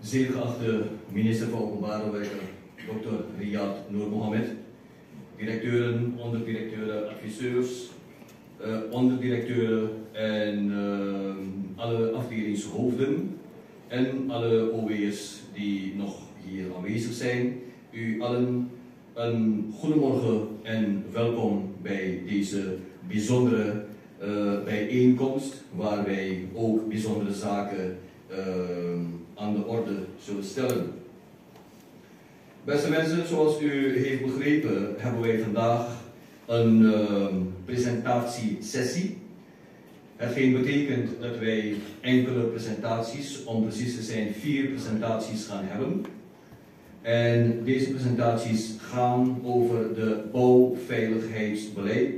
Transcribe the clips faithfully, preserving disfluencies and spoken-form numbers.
Zeer geachte minister van Openbare Werken, dokter Riyad Noor Mohammed, directeuren, onderdirecteuren, adviseurs, uh, onderdirecteuren en uh, alle afdelingshoofden en alle O W'ers die nog hier aanwezig zijn. U allen een goedemorgen en welkom bij deze bijzondere uh, bijeenkomst, waar wij ook bijzondere zaken uh, aan de orde zullen stellen. Beste mensen, zoals u heeft begrepen, hebben wij vandaag een uh, presentatiesessie. Hetgeen betekent dat wij enkele presentaties, om precies te zijn vier presentaties gaan hebben. En deze presentaties gaan over de bouwveiligheidsbeleid,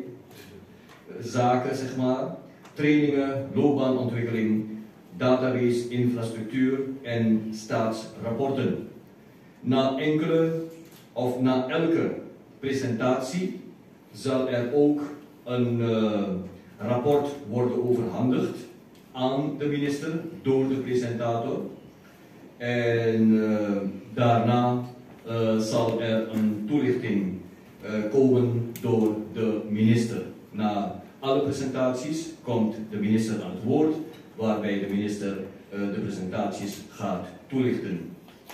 zaken zeg maar, trainingen, loopbaanontwikkeling, database, infrastructuur en staatsrapporten. Na enkele of na elke presentatie zal er ook een uh, rapport worden overhandigd aan de minister door de presentator. En uh, daarna uh, zal er een toelichting uh, komen door de minister. Na alle presentaties komt de minister aan het woord, waarbij de minister uh, de presentaties gaat toelichten.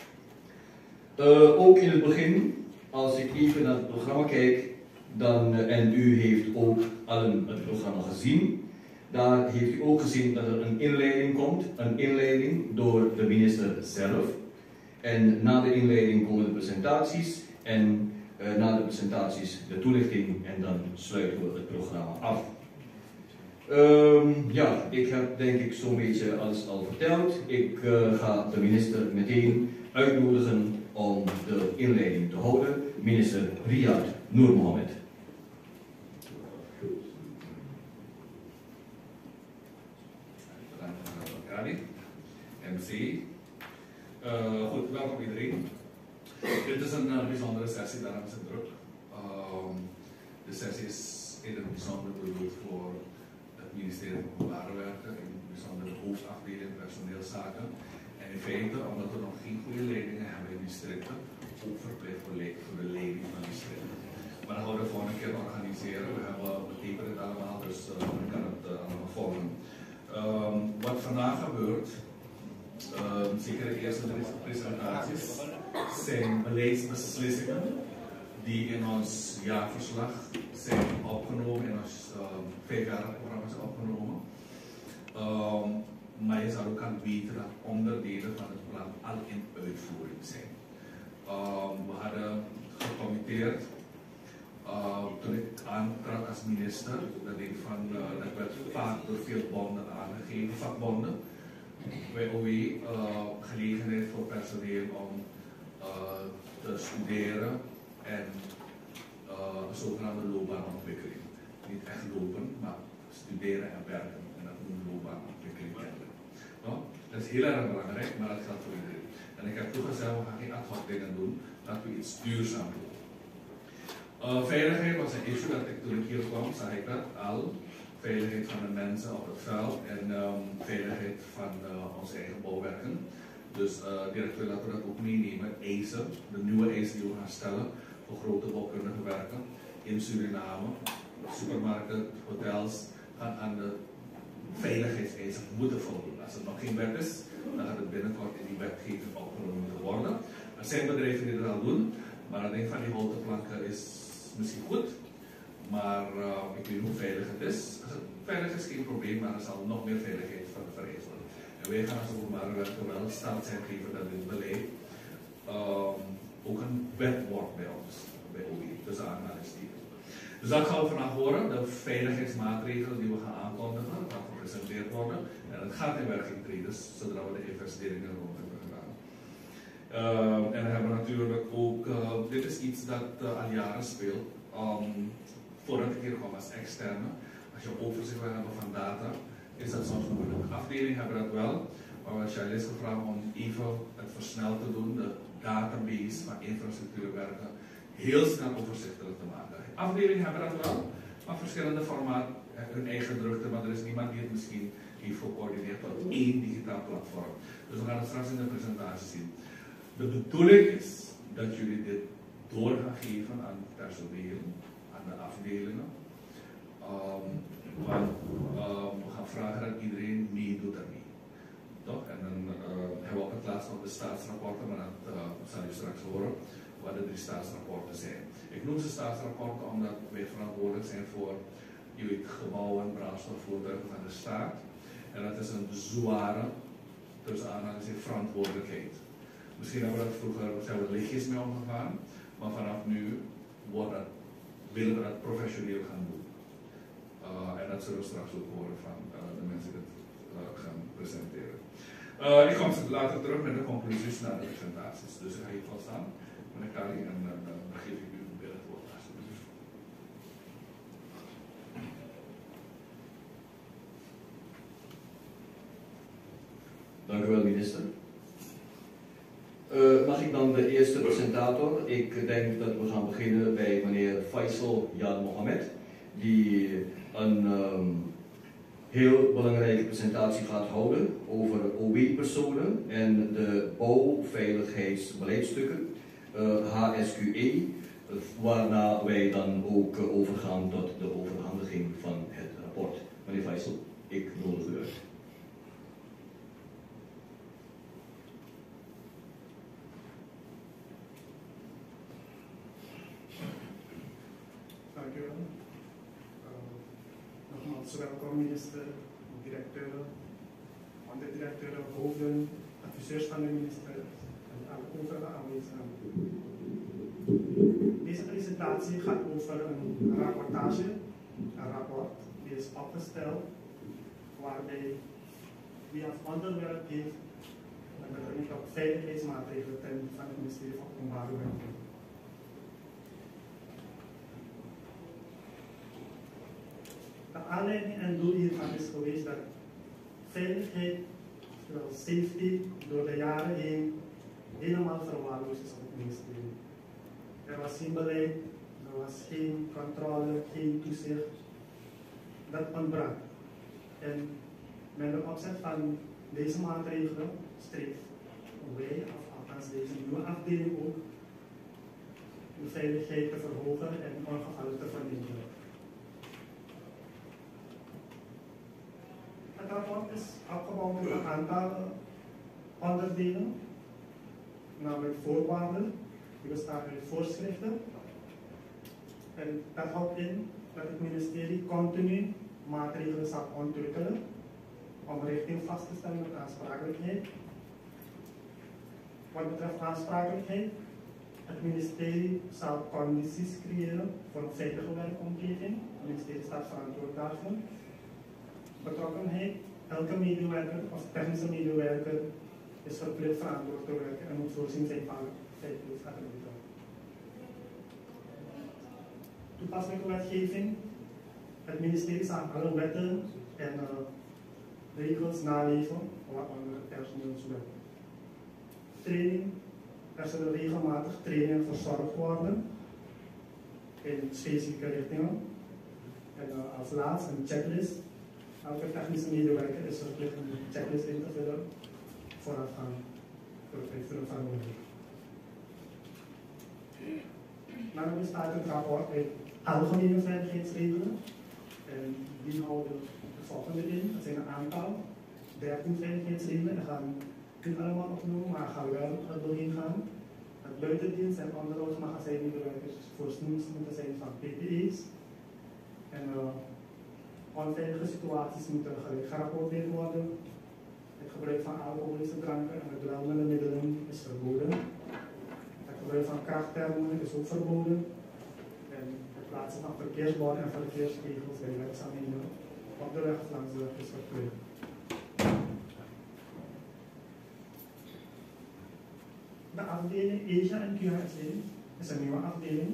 Uh, ook in het begin, als ik even naar het programma kijk, dan, uh, en u heeft ook allen het programma gezien, daar heeft u ook gezien dat er een inleiding komt, een inleiding door de minister zelf. En na de inleiding komen de presentaties en uh, na de presentaties de toelichting en dan sluiten we het programma af. Um, ja, ik heb denk ik zo'n beetje alles al verteld. Ik uh, ga de minister meteen uitnodigen om de inleiding te houden. Minister Riyad Noor Mohammed. M C. Uh, goed, welkom iedereen. Dit is een uh, bijzondere sessie, daarom is het druk. Um, de sessie is in het bijzonder bedoeld voor het ministerie van Openbare Werken, in het bijzonder de hoofdafdeling personeelszaken. En in feite, omdat we nog geen goede leidingen hebben in districten, ook verplicht voor, voor de leiding van districten. Maar dat gaan we de volgende keer organiseren. We hebben betekend het allemaal, dus uh, we kan het uh, allemaal volgen. Um, wat vandaag gebeurt, uh, zeker de eerste presentaties, zijn beleidsbeslissingen die in ons jaarverslag zijn opgenomen, in ons uh, vijfjarig programma zijn opgenomen. Um, maar je zou ook gaan weten dat onderdelen van het plan al in uitvoering zijn. Um, we hadden gecommitteerd, uh, toen ik aantrad als minister, dat, ik van, uh, dat werd vaak door veel bonden aangegeven, vakbonden, bij O W, uh, gelegenheid voor personeel om uh, te studeren en uh, een zogenaamde loopbaanontwikkeling. Niet echt lopen, maar studeren en werken. En dat noemen we loopbaanontwikkeling kennen. No? Dat is heel erg belangrijk, maar dat geldt voor iedereen. En ik heb toegezegd, we gaan geen ad hoc dingen doen, laten we iets duurzaam doen. Uh, veiligheid was een issue dat ik toen ik hier kwam, zag ik dat al. Veiligheid van de mensen op het veld en um, veiligheid van uh, onze eigen bouwwerken. Dus uh, directeur, laten we dat ook meenemen. Eisen, de nieuwe eisen die we gaan stellen voor grote bouwkundige werken in Suriname. Supermarkten, hotels gaan aan de veiligheidseisen moeten voldoen. Als het nog geen wet is, dan gaat het binnenkort in die wetgeving opgenomen moeten worden. Er zijn bedrijven die dat al doen, maar ik denk van die houten planken is misschien goed. Maar uh, ik weet hoe veilig het is. Veilig is geen probleem, maar er zal nog meer veiligheid van vereist worden. En wij gaan als openbare werken wel staat zijn geven dat dit beleid um, ook een wet wordt bij ons, bij O W, dus aanhalingstekens. Dus dat gaan we vandaag horen, de veiligheidsmaatregelen die we gaan aankondigen, dat gaan gepresenteerd worden. En het gaat in werking treden, zodra we de investeringen rond hebben gedaan. Uh, en dan hebben we natuurlijk ook, uh, dit is iets dat uh, al jaren speelt. Um, Voordat ik hier kwam als externe, als je overzicht wil hebben van data, is dat soms moeilijk. De afdeling hebben dat wel, maar we hebben Charles gevraagd om even het versneld te doen, de database van infrastructuurwerken heel snel overzichtelijk te maken. De afdelingen hebben dat wel, maar verschillende formaten, hun eigen drukte, maar er is niemand die het misschien heeft gecoördineerd tot één digitaal platform. Dus we gaan het straks in de presentatie zien. De bedoeling is dat jullie dit door gaan geven aan het personeel, aan de afdelingen. Um, want um, we gaan vragen dat iedereen meedoet ermee. Toch? En dan uh, hebben we op het laatst nog de staatsrapporten, maar dat uh, zal je straks horen, wat de drie staatsrapporten zijn. Ik noem ze staatsrapporten omdat wij verantwoordelijk zijn voor je weet, gebouwen, brandstofvoertuigen van de staat. En dat is een zware, tussen aanhalingstekens, verantwoordelijkheid. Misschien hebben we dat vroeger, zijn we er lichtjes mee omgegaan, maar vanaf nu wordt dat, willen we dat professioneel gaan doen. Uh, en dat zullen we straks ook horen van uh, de mensen die het uh, gaan presenteren. Uh, ik kom later terug met de conclusies naar de presentaties. Dus ik ga hier vast staan, meneer Kali, en uh, dan geef ik u weer het woord. Dank u wel, minister. Uh, mag ik dan de eerste presentator? Ik denk dat we gaan beginnen bij meneer Faisal Jan Mohammed, die een um, heel belangrijke presentatie gaat houden over O W-personen en de bouwveiligheidsbeleidstukken, uh, H S Q E, waarna wij dan ook uh, overgaan tot de overhandiging van het rapport. Meneer Faisal, ik nodig u uit. Welkom minister, directeuren, onderdirecteuren, hoofden, adviseurs van de minister en alle overige aanwezigen. Deze presentatie gaat over een rapportage, een rapport die is opgesteld waarbij die als onderwerp heeft en betrekking op veiligheidsmaatregelen ten van het ministerie van Openbare Werken. De aanleiding en doel hiervan is geweest dat veiligheid, oftewel safety, door de jaren heen helemaal verwaarloosd is op het ministerie. Er was geen beleid, er was geen controle, geen toezicht. Dat ontbrak. En met de opzet van deze maatregelen streeft wij, of althans deze nieuwe afdeling ook, de veiligheid te verhogen en ongevallen te verminderen. Het rapport is opgebouwd uit een aantal onderdelen, namelijk voorwaarden, die bestaan uit voorschriften. En dat houdt in dat het ministerie continu maatregelen zal ontwikkelen om richting vast te stellen met aansprakelijkheid. Wat betreft aansprakelijkheid, het ministerie zal condities creëren voor een veilige werkomgeving. Het ministerie staat verantwoordelijk daarvoor. Betrokkenheid, elke medewerker of technische medewerker is verplicht verantwoord te werken en moet voorzien zijn van veiligheidsattributen. Toepasselijke wetgeving. Het ministerie zal alle wetten en uh, regels naleven, waaronder de personeelswet. Training. Er zullen regelmatig trainingen verzorgd worden in specifieke richtingen. En uh, als laatst een checklist. Elke technische medewerker is verplicht een checklist in te vullen voorafgaan voor het invullen van de werk. Nou, bestaat het rapport uit algemene veiligheidsregelen en die houden de volgende in. Er zijn een aantal, dertien veiligheidsregelen, daar gaan we niet allemaal opnoemen, maar gaan we wel doorheen gaan. Het buitendienst en onderhoudsmagazijnmedewerkers voorzien moeten zijn van P P E's. En uh, onveilige situaties moeten gelijk gerapporteerd worden. Het gebruik van alcoholische dranken en bedwelmende middelen is verboden. Het gebruik van krachttermen is ook verboden. En het plaatsen van verkeersborden en verkeersregels bij werkzaamheden op de weg of langs de weg is verplicht. De afdeling Asia en Q H S E is een nieuwe afdeling.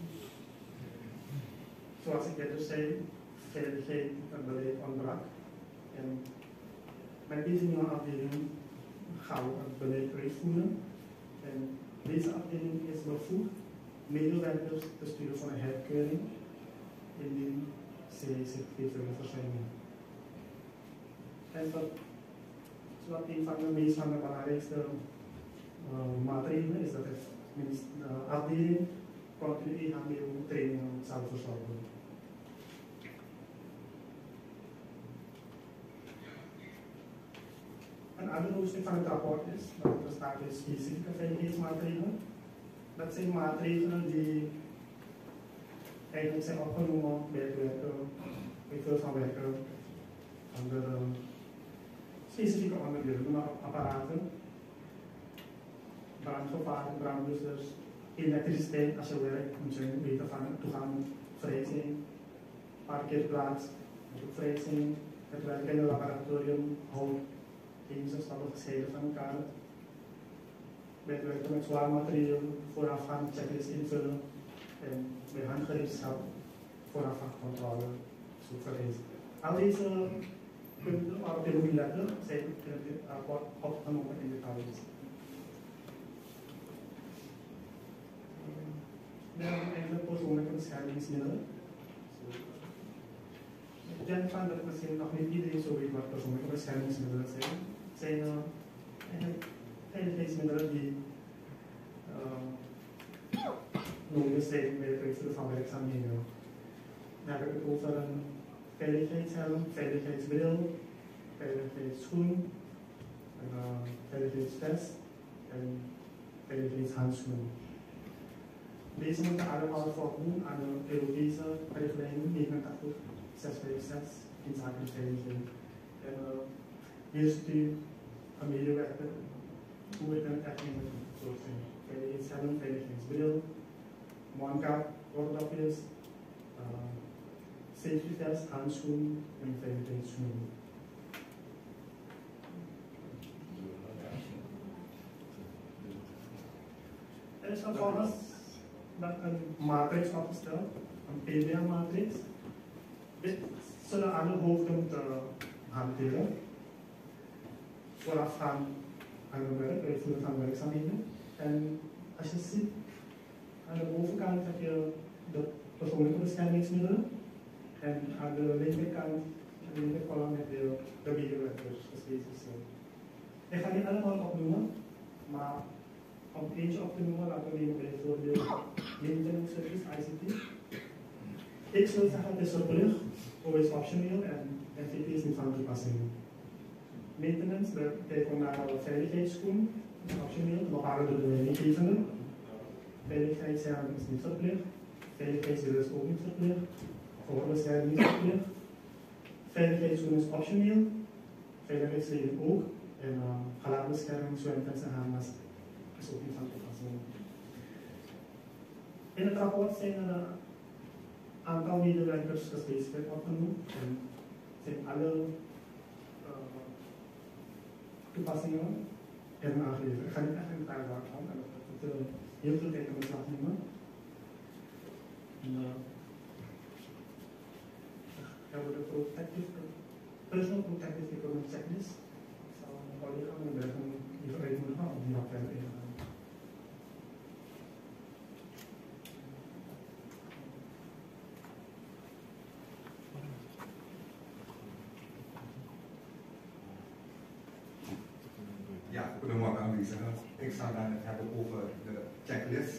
Zoals ik net zei, veiligheid en beleid ontbrak. En met deze nieuwe afdeling gaan we het beleid uitvoeren. En deze afdeling is bevoegd medewerkers te sturen voor een herkeuring indien zij zich heeft willen verschijnen. En dat is wat een van de meest van de belangrijkste uh, maatregelen is dat de uh, afdeling continu H B O-trainingen zal verzorgen. Een ander hoofdstuk van het rapport is dat er staat in specifieke veiligheidsmaatregelen. Dat zijn maatregelen die eigenlijk zijn opgenomen bij het werken, bij veel van werken, andere specifieke onderdelen, maar apparaten, brandgevaar, brandblussers, elektriciteit. Als je werkt moet je weten van toegang vrij zijn, parkeerplaats moet ook vrij zijn, het werken in het laboratorium houdt chemische stoffen gescheiden van elkaar. Bij het werken met zwaar materiaal voorafgaand checklist invullen en bij handgereedschap voorafgaand controle zo vereist. Al deze punten waarop je moet letten zijn in het rapport opgenomen in details. We hebben enkele persoonlijke beschermingsmiddelen. Ik denk van dat misschien nog niet iedereen zo weet wat persoonlijke beschermingsmiddelen zijn. Het zijn uh, eigenlijk veiligheidsmiddelen die uh, nodig zijn bij het uitvoeren van werkzaamheden. Dan heb ik het over een veiligheidshelm, veiligheidsbril, veiligheidsschoen, een uh, veiligheidsvest en veiligheidshandschoenen. Deze moeten allemaal voldoen aan de Europese richtlijn negenentachtig zeshonderdzesenzestig in zaken veiligheid. En uh, hier ziet u een medewerker hoe het dan echt moet zijn. Veiligheidshelm, veiligheidsbril, mondkap, oordopjes, uh, safety vest, handschoen en veiligheidsschoen. Er is vervolgens dan een matrix opgesteld, een P D A-matrix. Dit zullen alle hoofden moeten hanteren. Voorafgaan aan het werk, uitvoeren van werkzaamheden. En als je ziet, aan de bovenkant heb je de persoonlijke beschermingsmiddelen. En aan de linkerkant, aan de linkerkolom heb je de medewerkers gespecificeerd. Ik ga niet allemaal opnoemen, maar om eentje op te noemen, laten we nemen bijvoorbeeld maintenance service I C T. Ik zou zeggen het is verplicht, O is optioneel en F T P is niet van toepassing. Maintenance, we kijken naar de veiligheidsschoen, is optioneel, bepalen door de leidinggevende. Veiligheidshelm is niet verplicht, veiligheidsbril is ook niet verplicht, gordelscherm niet verplicht. Veiligheidsschoen is optioneel, veiligheidsleding ook, en uh, gelaatbescherming, zwemvests en hamas is ook niet van toepassing. In het rapport zijn er een aantal medewerkers gespecificeerd opgenoemd en zijn alle uh, toepassingen erin aangeleverd. Ik ga niet echt in detail gaan, en dat moet uh, heel veel tijd in beslag nemen. En, uh, hebben we de protective, personal protective equipment checklist. Ik zal een collega mijn werk even uitnodigen om die wat verder in te gaan. Ja, goedemorgen aanwezigen. Ik zal dan het hebben over de checklist.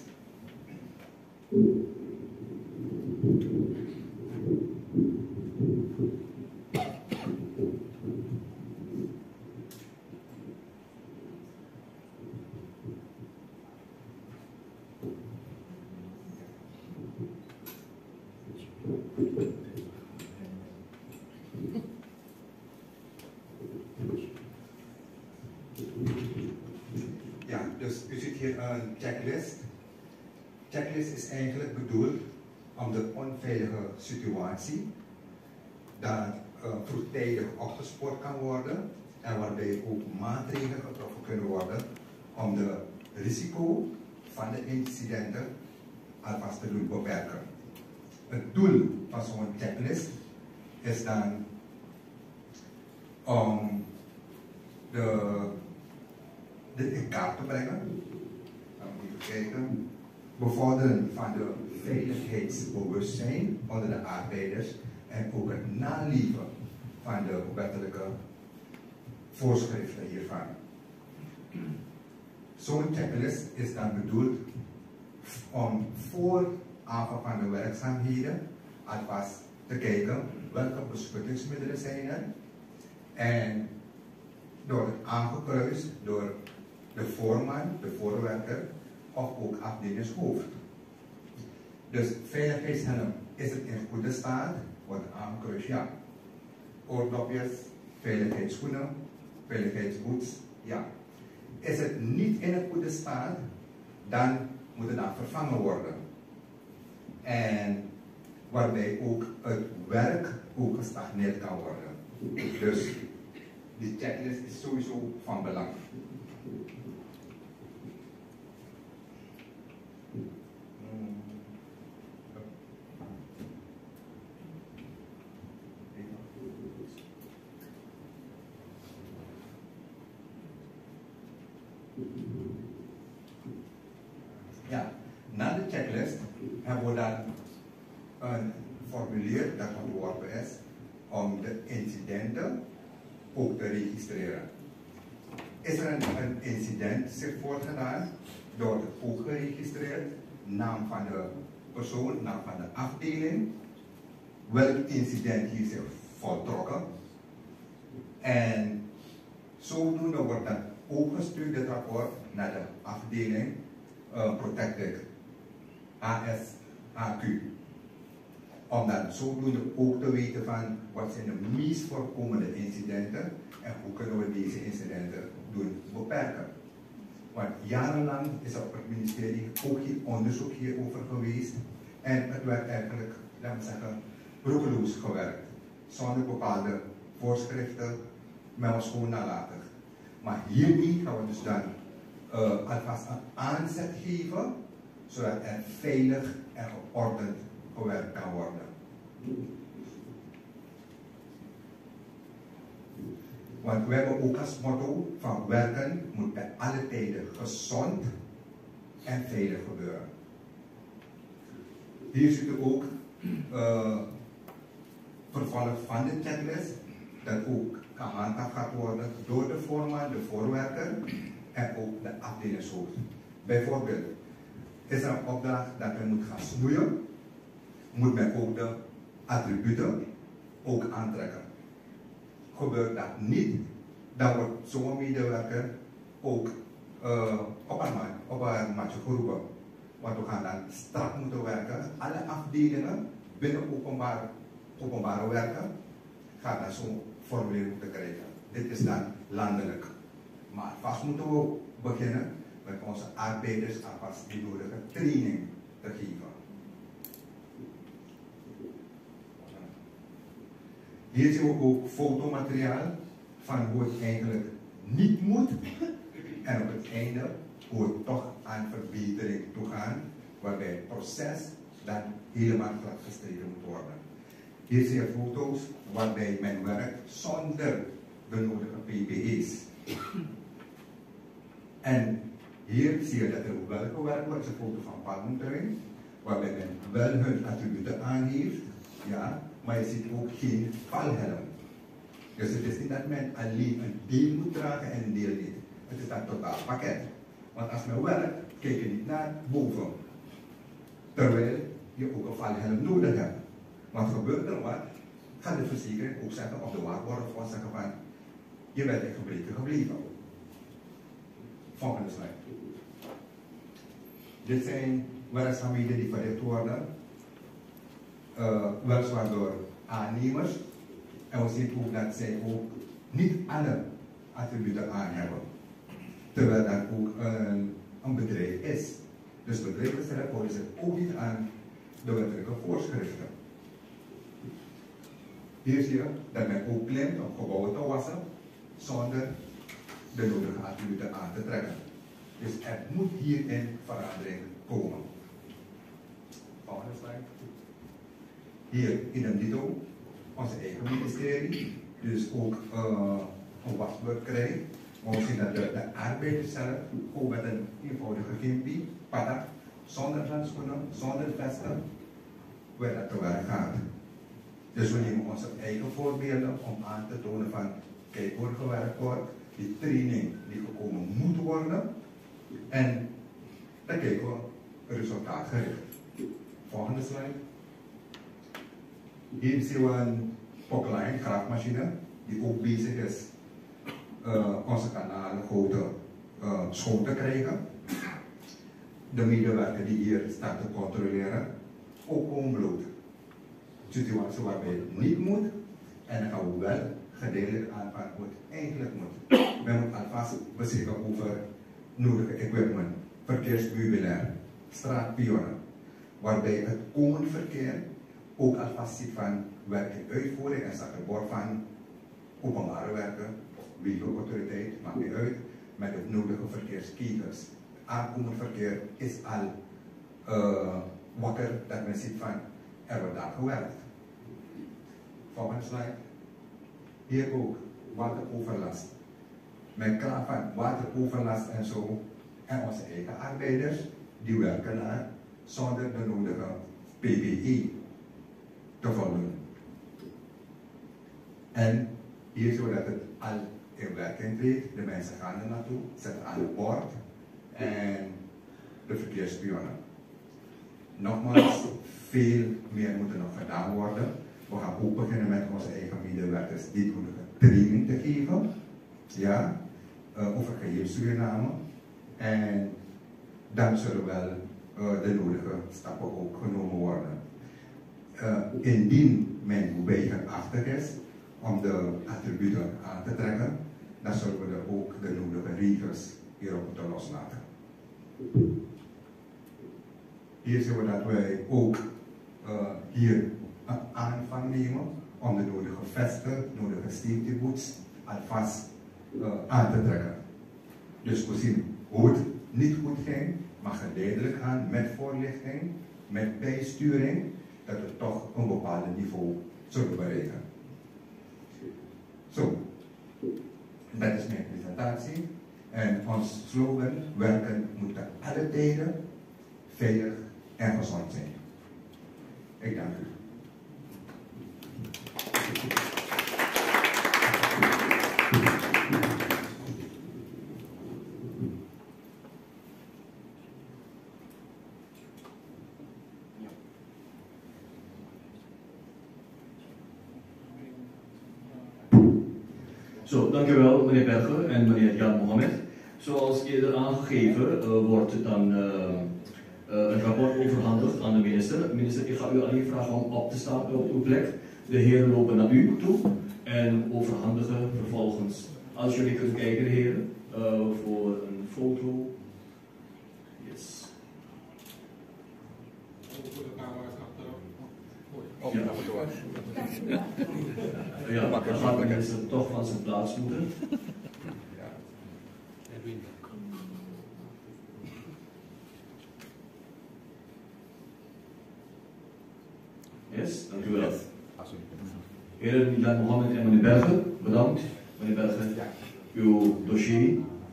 Ja, dus u ziet hier een checklist. Checklist is eigenlijk bedoeld om de onveilige situatie dat uh, vroegtijdig opgespoord kan worden en waarbij ook maatregelen getroffen kunnen worden om de risico van de incidenten alvast te doen beperken. Het doel van zo'n checklist is dan om de, dit in kaart te brengen. Laten we even kijken. Bevorderen van de veiligheidsbewustzijn onder de arbeiders en ook het naleven van de wettelijke voorschriften hiervan. Zo'n checklist is dan bedoeld om voor aanvang van de werkzaamheden alvast te kijken welke beschuttingsmiddelen zijn er en door het aangekruist door de voorman, de voorwerker of ook afdelingshoofd. Dus veiligheidshelm, is het in goede staat? Wordt aangekruist, ja. Oordopjes, veiligheidsschoenen, veiligheidsboots, ja. Is het niet in een goede staat, dan moet het dan vervangen worden. En waarbij ook het werk ook gestagneerd kan worden. Dus die checklist is sowieso van belang. Ja, na de checklist hebben we dan een formulier dat ontworpen is om de incidenten ook te registreren. Is er een, een incident zich voorgedaan, wordt het ook geregistreerd, naam van de persoon, naam van de afdeling, welk incident hier zich voltrokken. En zodoende wordt dan ook gestuurd dit rapport naar de afdeling uh, Protected A S H Q. Om dan zodoende ook te weten van wat zijn de meest voorkomende incidenten en hoe kunnen we deze incidenten doen beperken. Want jarenlang is er op het ministerie ook hier onderzoek hierover geweest en het werd eigenlijk, laten we zeggen, roekeloos gewerkt. Zonder bepaalde voorschriften, men was gewoon nalatig. Maar hiermee gaan we dus dan uh, alvast een aanzet geven, zodat er veilig en geordend gewerkt kan worden. Want we hebben ook als motto van werken moet bij alle tijden gezond en veilig gebeuren. Hier ziet u ook uh, vervolg van de checklist, dat ook gehandhaafd gaat worden door de voorman, de voorwerker en ook de afdelingshoofd. Bijvoorbeeld, is er een opdracht dat men moet gaan snoeien, moet men ook de attributen ook aantrekken. Gebeurt dat niet, dan wordt zo'n medewerker ook uh, op een, op een matje geroepen. Want we gaan dan strak moeten werken. Alle afdelingen binnen openbaar, openbare werken gaan dan zo'n formulier moeten krijgen. Dit is dan landelijk. Maar vast moeten we beginnen met onze arbeiders alvast die nodige training te geven. Hier zien we ook fotomateriaal van hoe het eigenlijk niet moet en op het einde hoe het toch aan verbetering toe gaan, waarbij het proces dan helemaal gladgestreken moet worden. Hier zie je foto's waarbij men werkt zonder de nodige P P E's. En hier zie je dat er wel gewerkt wordt, een foto van palmtuin, waarbij men wel hun attributen aangeeft, ja, maar je ziet ook geen valhelm. Dus het is niet dat men alleen een deel moet dragen en een deel niet. Het is een totaal pakket. Want als men werkt, kijk je niet naar boven. Terwijl je ook een valhelm nodig hebt. Want gebeurt er wat, gaat de verzekering ook zeggen, of de waarborgfonds zeggen van, je bent in gebreken gebleven. Volgende slide. Dit zijn werkzaamheden die verricht worden, uh, weliswaar door aannemers. En we zien ook dat zij ook niet alle attributen aan hebben. Terwijl dat ook een, een bedrijf is. Dus bedrijven stellen houden zich ook niet aan de wettelijke voorschriften. Hier zie je dat men ook klimt om gebouwen te wassen zonder de nodige attributen aan te trekken. Dus er moet hierin verandering komen. Volgende slide. Hier in een dito, onze eigen ministerie, dus ook uh, een wasbeurt krijgt. Maar we zien dat de, de arbeiders zelf ook met een eenvoudige gimpie, patak, zonder handschoenen, zonder vesten, waar dat te werk gaat. Dus we nemen onze eigen voorbeelden om aan te tonen van kijken hoe er gewerkt wordt, die training die gekomen moet worden. En dan kijken we resultaatgericht. Volgende slide. Hier zien we een poklijn, graafmachine, die ook bezig is uh, onze kanalen goten uh, schoon te krijgen. De medewerker die hier staat te controleren, ook onbloot. Situatie waarbij het niet moet en dan gaan we wel gedeeltelijk aanpakken hoe het eigenlijk moet. We moeten alvast beschikken over nodige equipment, verkeersmeubilair, straatpionnen, waarbij het komend verkeer ook alvast ziet van werken uitvoering en staat er bord van openbare werken, wegenautoriteit, maakt niet uit, met het nodige verkeerskijkers. Aankomend verkeer is al uh, wakker dat men ziet van er wordt daar gewerkt. Volgende slide. Hier ook wateroverlast. Men klaagt van wateroverlast en zo. En onze eigen arbeiders die werken daar zonder de nodige P P E te volgen. En hier zien we dat het al in werking treedt. De mensen gaan er naartoe, zetten aan het bord en de verkeersspionnen. Nogmaals, veel meer moet er nog gedaan worden. We gaan ook beginnen met onze eigen medewerkers die nodige training te geven. Ja, uh, over geheel Suriname. En dan zullen wel uh, de nodige stappen ook genomen worden. Uh, indien men weigerachtig is om de attributen aan te trekken, dan zullen we er ook de nodige regels hierop moeten loslaten. Hier zien we dat wij ook uh, hier een aanvang nemen om de nodige vesten, nodige safety boots alvast uh, aan te trekken. Dus we zien hoe het niet goed ging, maar geleidelijk gaan met voorlichting, met bijsturing, dat we toch een bepaald niveau zullen bereiken. Zo, dat is mijn presentatie. En ons slogan, werken moet te alle tijden veilig en gezond zijn. Ik dank u. Zo, dankjewel meneer Berger en meneer Jan Mohammed. Zoals eerder aangegeven uh, wordt dan uh, uh, een rapport overhandigd aan de minister. Minister, ik ga u alleen vragen om op te staan op uw plek. De heren lopen naar u toe en overhandigen vervolgens. Als jullie kunnen kijken, heren, uh, voor een foto. Yes. Ja, ja, dan gaat de minister toch van zijn plaats moeten. Yes, dank u wel. Heren Jan Mohammed en meneer Berger, bedankt. Meneer Berger, uw dossier.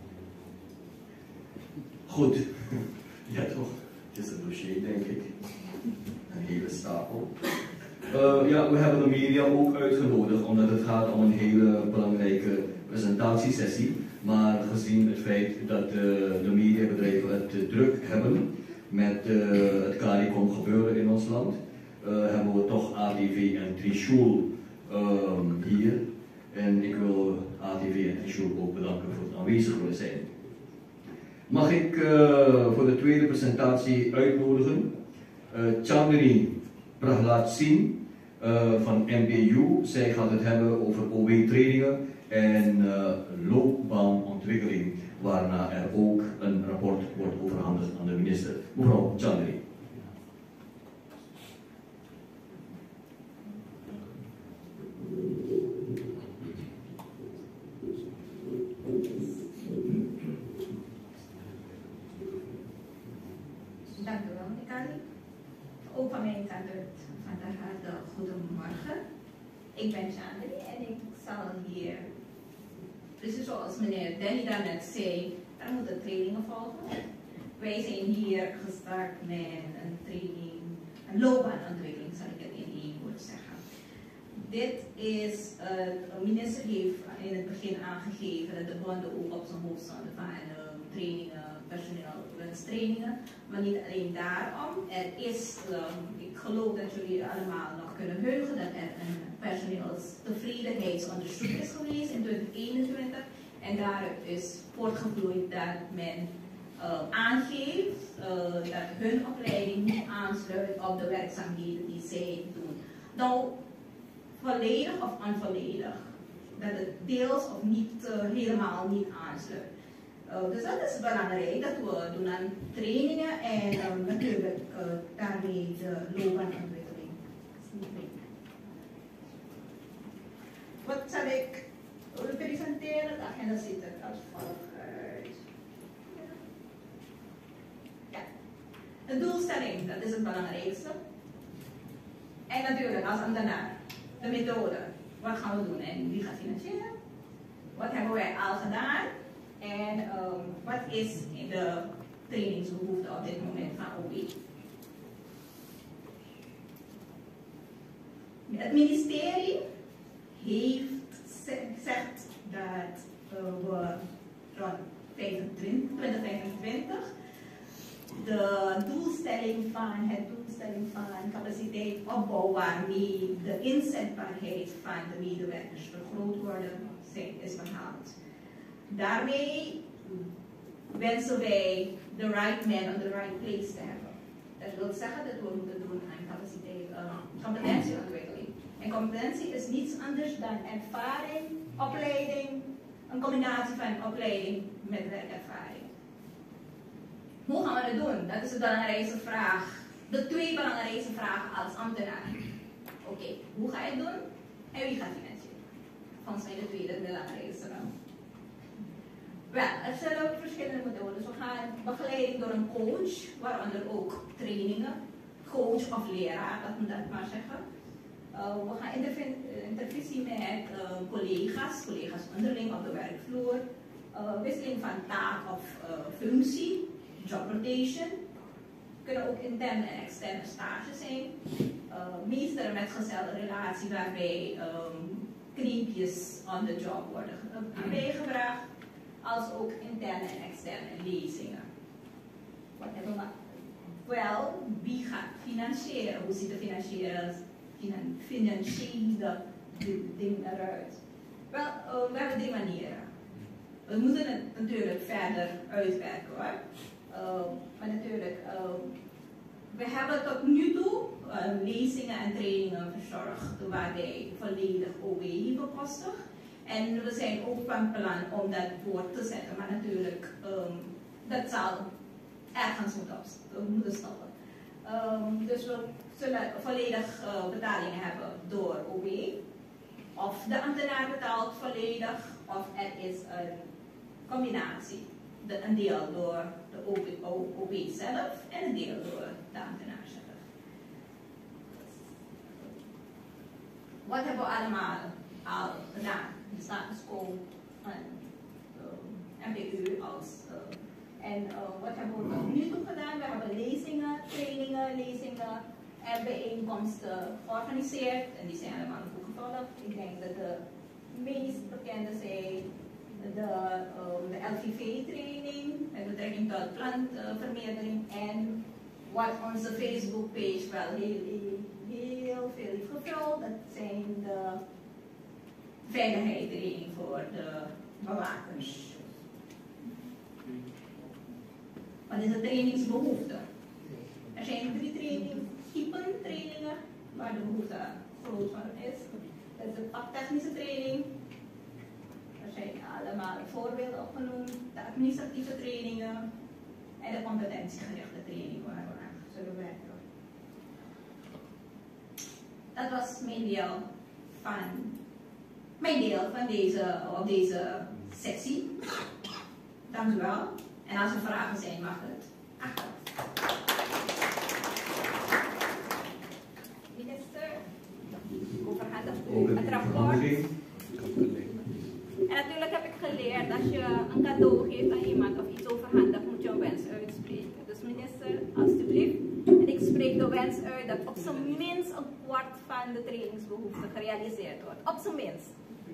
Goed. Ja toch, het is een dossier denk ik. Een hele stapel. Uh, ja, we hebben de media ook uitgenodigd omdat het gaat om een hele belangrijke presentatiesessie. Maar gezien het feit dat uh, de mediabedrijven het uh, druk hebben met uh, het CARICOM gebeuren in ons land, uh, hebben we toch A T V en Trishul um, hier. En ik wil A T V en Trishul ook bedanken voor het aanwezig willen zijn. Mag ik uh, voor de tweede presentatie uitnodigen uh, Chandni Prahlad Singh uh, van M P U. Zij gaat het hebben over O W-trainingen en uh, loopbaanontwikkeling, waarna er ook een rapport wordt overhandigd aan de minister. Mevrouw Chandni. Dank u wel, meneer Kali. Ook van mijn kant uit van de harte goedemorgen. Ik ben Chandni en ik zal hier, precies zoals meneer Danny daarnet zei, er moeten trainingen volgen. Wij zijn hier gestart met een training, een loopbaanontwikkeling, zal ik het in één woord zeggen. dit is, uh, de minister heeft in het begin aangegeven dat de bonden ook op zijn hoofd stonden van uh, trainingen, personeel trainingen. Maar niet alleen daarom. Er is, um, ik geloof dat jullie allemaal nog kunnen heugen dat er een personeelstevredenheidsonderzoek is geweest in twintig eenentwintig. En daaruit is voortgevloeid dat men uh, aangeeft uh, dat hun opleiding niet aansluit op de werkzaamheden die zij doen. Nou, volledig of onvolledig. Dat het deels of niet uh, helemaal niet aansluit. Uh, dus dat is belangrijk dat we doen aan trainingen en um, natuurlijk uh, daarmee de loopbaanontwikkeling. Wat zal ik presenteren? De agenda ziet er als volgt uit. Ja. De doelstelling, dat is het belangrijkste. En natuurlijk als ambtenaar, de methode. Wat gaan we doen en wie gaat financieren? Wat hebben wij al gedaan? En um, wat is de trainingsbehoefte op dit moment van O W? Het ministerie heeft gezegd dat uh, we rond twintig vijfentwintig de doelstelling van het doelstelling van capaciteitsopbouw waarmee de inzetbaarheid van de medewerkers vergroot worden is behaald. Daarmee wensen wij de right man on the right place te hebben. Dat wil zeggen dat we moeten doen aan capaciteit, uh, competentieontwikkeling. En competentie is niets anders dan ervaring, opleiding, een combinatie van opleiding met werkervaring. Hoe gaan we dat doen? Dat is de belangrijkste vraag. De twee belangrijkste vragen als ambtenaar. Oké, okay, hoe ga je het doen en wie gaat financieren? Volgens mij de tweede belangrijkste dan. Wel, er zijn ook verschillende methodes. We gaan begeleiding door een coach, waaronder ook trainingen, coach of leraar, dat moet dat maar zeggen. Uh, we gaan intervisie met uh, collega's, collega's onderling op de werkvloer, uh, wisseling van taak of uh, functie, job rotation. Kunnen ook interne en externe stages zijn. Uh, meestal met gezelde relatie waarbij um, kneepjes on the job worden bijgebracht. Als ook interne en externe lezingen. Wat hebben we? Wel, wie gaat financieren? Hoe ziet de financiële, finan, financiële ding eruit? Wel, uh, we hebben drie manieren. We moeten het natuurlijk verder uitwerken hoor. Uh, maar natuurlijk, uh, we hebben tot nu toe uh, lezingen en trainingen verzorgd waarbij volledig O W bekostigd. En we zijn ook van plan om dat voort te zetten, maar natuurlijk, um, dat zal ergens moeten, moeten stoppen. Um, dus we zullen volledig uh, betalingen hebben door O W, of de ambtenaar betaalt volledig, of er is een combinatie. De, een deel door de O W zelf en een deel door de ambtenaar zelf. Wat hebben we allemaal al gedaan? De status quo van uh, M B U als uh, en uh, wat hebben we tot nu toe gedaan? We hebben lezingen, trainingen, lezingen en bijeenkomsten georganiseerd en die zijn allemaal goed gevolgd. Ik denk dat de meest bekende zijn de, uh, de L V V-training met betrekking tot plantvermeerdering uh, en wat onze Facebook-page wel heel, heel, heel veel heeft gevuld, dat zijn de veiligheidstraining voor de bewakers. Wat is de trainingsbehoefte? Er zijn drie trainingstypen trainingen waar de behoefte groot van is. Dat is de vaktechnische training. Er zijn allemaal voorbeelden opgenoemd. De administratieve trainingen en de competentiegerichte training waar we aan zullen werken. Dat was mijn deel van mijn deel van deze, op deze sessie. Dank u wel. En als er vragen zijn, mag het achteraf. Minister, overhandig u het rapport. En natuurlijk heb ik geleerd, als je een cadeau geeft aan iemand of iets overhandigt, moet je een wens uitspreken. Dus minister, alstublieft. En ik spreek spreek de wens uit dat op zijn minst een kwart van de trainingsbehoeften gerealiseerd wordt. Op zijn minst.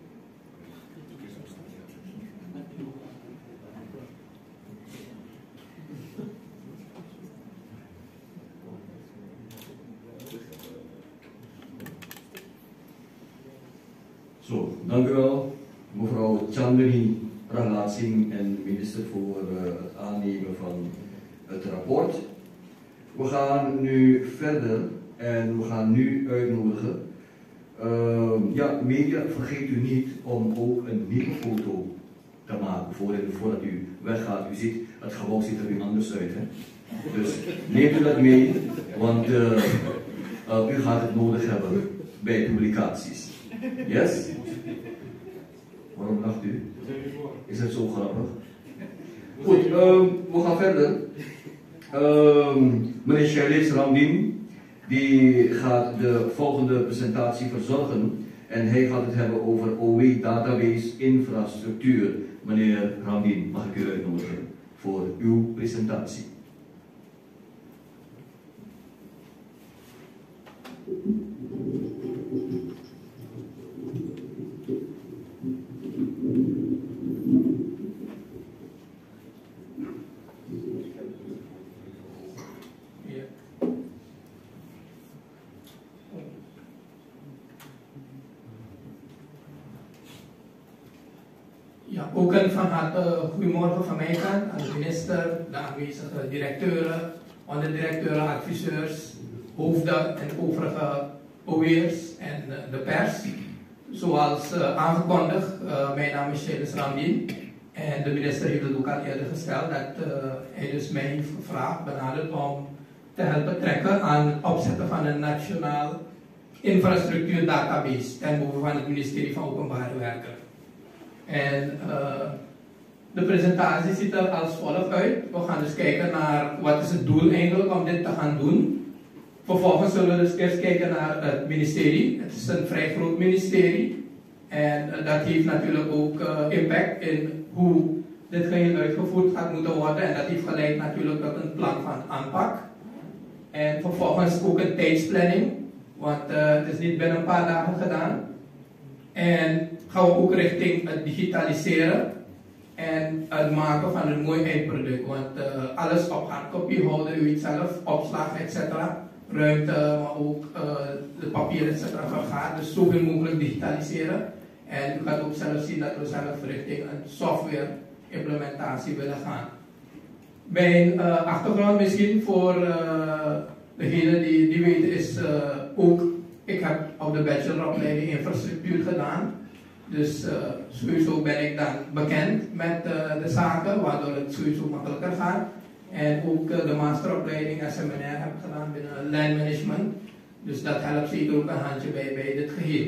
Zo, dank u wel, mevrouw Chandni Prahlad Singh en minister voor uh, het aannemen van het rapport. We gaan nu verder en we gaan nu uitnodigen. Uh, ja, media, vergeet u niet om ook een nieuwe foto te maken voordat, voordat u weggaat. U ziet, het gebouw ziet er nu anders uit. Hè? Dus neemt u dat mee, want uh, uh, u gaat het nodig hebben bij publicaties. Yes? Waarom lacht u? Is het zo grappig? Goed, um, we gaan verder. Um, meneer Shailesh Ramdin, die gaat de volgende presentatie verzorgen. En hij gaat het hebben over O W database infrastructuur. Meneer Ramdin, mag ik u uitnodigen voor uw presentatie. Ja, ook een van harte goedemorgen van mij kant aan de minister, de aanwezige directeuren, onderdirecteuren, adviseurs, hoofden en overige O W'ers en de pers. Zoals uh, aangekondigd, uh, mijn naam is Shailesh Ramdin en de minister heeft het ook al eerder gesteld dat uh, hij dus mij heeft gevraagd, benaderd om te helpen trekken aan het opzetten van een nationaal infrastructuur database ten behoeve van het ministerie van Openbare Werken. En uh, de presentatie ziet er als volgt uit. We gaan dus kijken naar wat is het doel eigenlijk om dit te gaan doen. Vervolgens zullen we dus eerst kijken naar het ministerie. Het is een vrij groot ministerie. En uh, dat heeft natuurlijk ook uh, impact in hoe dit geheel uitgevoerd gaat moeten worden. En dat heeft geleid natuurlijk tot een plan van aanpak. En vervolgens ook een tijdsplanning. Want uh, het is niet binnen een paar dagen gedaan. En gaan we ook richting het digitaliseren en het maken van een mooi eindproduct. Want uh, alles op hardcopy houden, u weet zelf, opslag et cetera. Ruimte, maar ook uh, de papier et cetera vergaat. Dus zoveel mogelijk digitaliseren. En u gaat ook zelf zien dat we zelf richting een software implementatie willen gaan. Mijn uh, achtergrond misschien voor uh, degenen die, die weten is uh, ook, ik heb op de bacheloropleiding infrastructuur gedaan. Dus uh, sowieso ben ik dan bekend met uh, de zaken, waardoor het sowieso makkelijker gaat. En ook uh, de masteropleiding S M N R heb ik gedaan binnen land management. Dus dat helpt zeker ook een handje bij, bij dit geheel.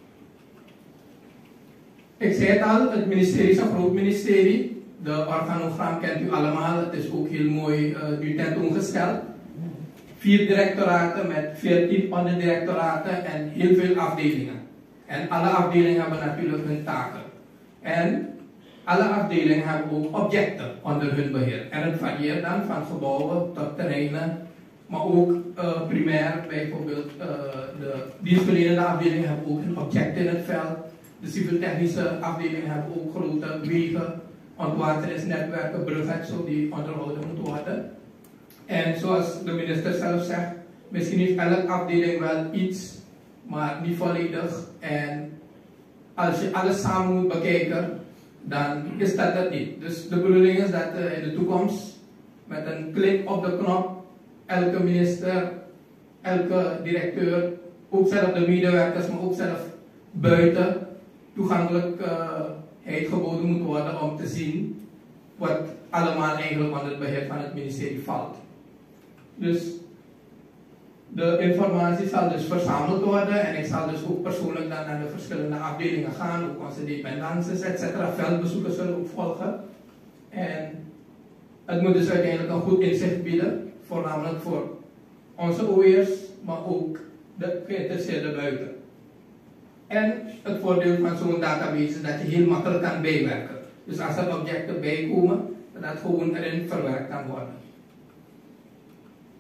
Ik zei het al, het ministerie is een groot ministerie. De organogram kent u allemaal, het is ook heel mooi uh, nu tentoongesteld. Vier directoraten met veertien onderdirectoraten en heel veel afdelingen. En alle afdelingen hebben natuurlijk hun taken. En alle afdelingen hebben ook objecten onder hun beheer. En het varieert dan van gebouwen tot terreinen, maar ook uh, primair, bijvoorbeeld uh, de dienstverlenende afdelingen hebben ook een object in het veld. De civiel-technische afdelingen hebben ook grote wegen, ontwateringsnetwerken, bruggen, zo die onderhouden moeten worden. En zoals de minister zelf zegt, misschien heeft elke afdeling wel iets, maar niet volledig. En als je alles samen moet bekijken, dan is dat het niet. Dus de bedoeling is dat uh, in de toekomst, met een klik op de knop, elke minister, elke directeur, ook zelf de medewerkers, maar ook zelf buiten, toegankelijkheid geboden moet worden om te zien wat allemaal eigenlijk onder het beheer van het ministerie valt. Dus de informatie zal dus verzameld worden en ik zal dus ook persoonlijk dan naar de verschillende afdelingen gaan, ook onze dependances, et cetera. Veldbezoeken zullen ook volgen. En het moet dus uiteindelijk een goed inzicht bieden, voornamelijk voor onze O W'ers, maar ook de geïnteresseerden buiten. En het voordeel van zo'n database is dat je heel makkelijk kan bijwerken. Dus als er objecten bijkomen, dat dat gewoon erin verwerkt kan worden.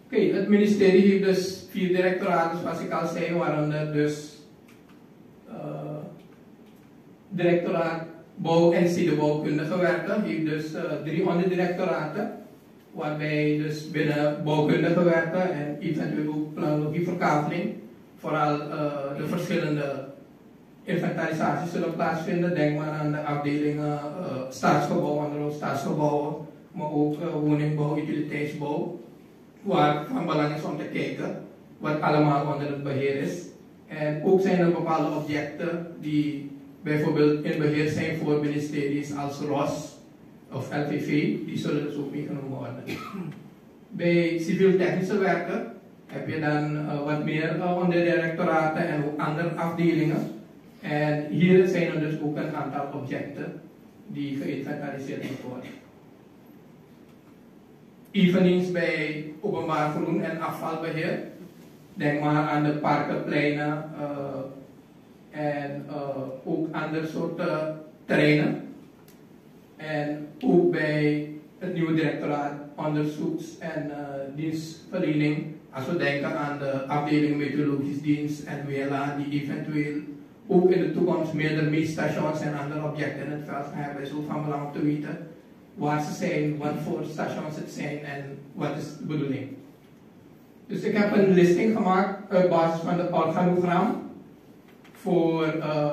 Oké, okay, het ministerie heeft dus vier directoraten, zoals ik al zei, waaronder dus uh, directoraat bouw en stedenbouwkundige werken, heeft dus uh, drie onderdirectoraten, waarbij dus binnen bouwkundige werken en eventueel ook planologieverkaveling vooral uh, de verschillende inventarisaties zullen plaatsvinden. Denk maar aan de afdelingen uh, staatsgebouw, onderhoud staatsgebouwen, maar ook uh, woningbouw, utiliteitsbouw, waar van belang is om te kijken wat allemaal onder het beheer is. En ook zijn er bepaalde objecten die bijvoorbeeld in beheer zijn voor ministeries als R O S of L V V, die zullen dus ook meegenomen worden. Bij civiel-technische werken heb je dan uh, wat meer uh, onderdirectoraten en ook andere afdelingen. En hier zijn er dus ook een aantal objecten die geïnventariseerd moeten worden. Eveneens bij openbaar groen en afvalbeheer. Denk maar aan de parken, pleinen uh, en uh, ook andere soorten terreinen. En ook bij het nieuwe directoraat onderzoeks- en uh, dienstverlening. Als we denken aan de afdeling meteorologisch dienst en W L A, die eventueel ook in de toekomst meerdere meetstations en andere objecten in het veld gaan hebben, is ook van belang om te weten waar ze zijn, wat voor stations het zijn en wat is de bedoeling. Dus ik heb een listing gemaakt op basis van het organogram voor uh,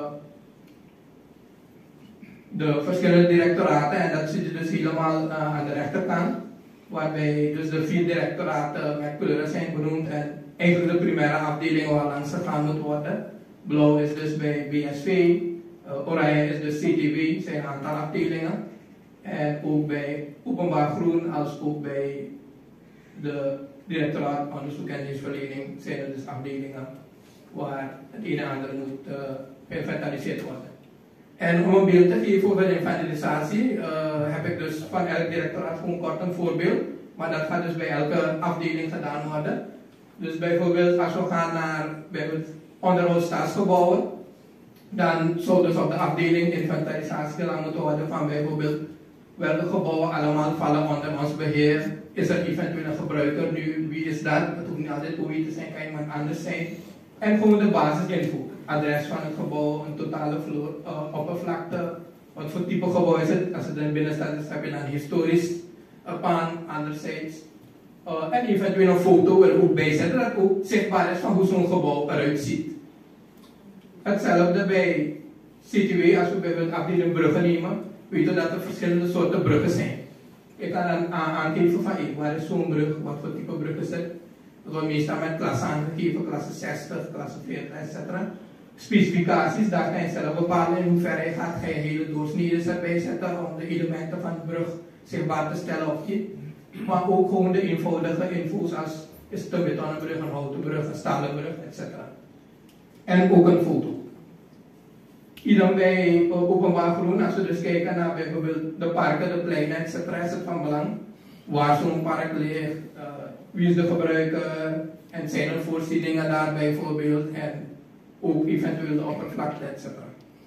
de verschillende directoraten, en dat zit je dus helemaal uh, aan de rechterkant, waarbij dus de vier directoraten met kleuren zijn benoemd en eigenlijk de primaire afdelingen waar langs gegaan moet worden. Blauw is dus bij B S V, uh, oranje is dus C T W, zijn een aantal afdelingen. En ook bij openbaar groen als ook bij de directoraat onderzoek en dienstverlening zijn er dus afdelingen waar het een en ander moet uh, geïnventariseerd worden. En om een beeld te geven over de inventarisatie uh, heb ik dus van elk directoraat gewoon kort een voorbeeld, maar dat gaat dus bij elke afdeling gedaan worden. Dus bijvoorbeeld als we gaan naar bijvoorbeeld onderhoud staatsgebouwen, dan zou dus op de afdeling inventarisatie gedaan moeten worden van bijvoorbeeld welke gebouwen allemaal vallen onder ons beheer. Is er eventueel een gebruiker nu? Wie is dat? Het hoeft niet altijd O I te zijn, kan iemand anders zijn. En gewoon de basisinfo. Adres van het gebouw, een totale vloer, uh, oppervlakte. Wat voor type gebouw is het? Als het in binnenstad is, heb je dan historisch uh, paan, anderzijds. Uh, en eventueel een foto er ook bij zetten, dat ook zichtbaar is van hoe zo'n gebouw eruit ziet. Hetzelfde bij C T W, als we bijvoorbeeld afdeling bruggen nemen, weten dat er verschillende soorten bruggen zijn. Je kan dan aangeven van hey, waar is zo'n brug, wat voor type brug is het. Dat wordt meestal met klassen aangegeven, klasse zestig, klasse veertig, et cetera. Specificaties, daar kan je zelf bepalen in hoeverre je gaat, ga je hele doorsneden erbij zetten om de elementen van de brug zichtbaar te stellen of niet. Maar ook gewoon de eenvoudige info's als is het een betonnen brug, een houten brug, een stalen brug, et cetera. En ook een foto. Hier bij uh, openbaar groen, als we dus kijken naar bijvoorbeeld de parken, de pleinen, et cetera, is het van belang waar zo'n park ligt, uh, wie is de gebruiker en zijn er voorzieningen daar bijvoorbeeld en ook eventueel de oppervlakte, et cetera.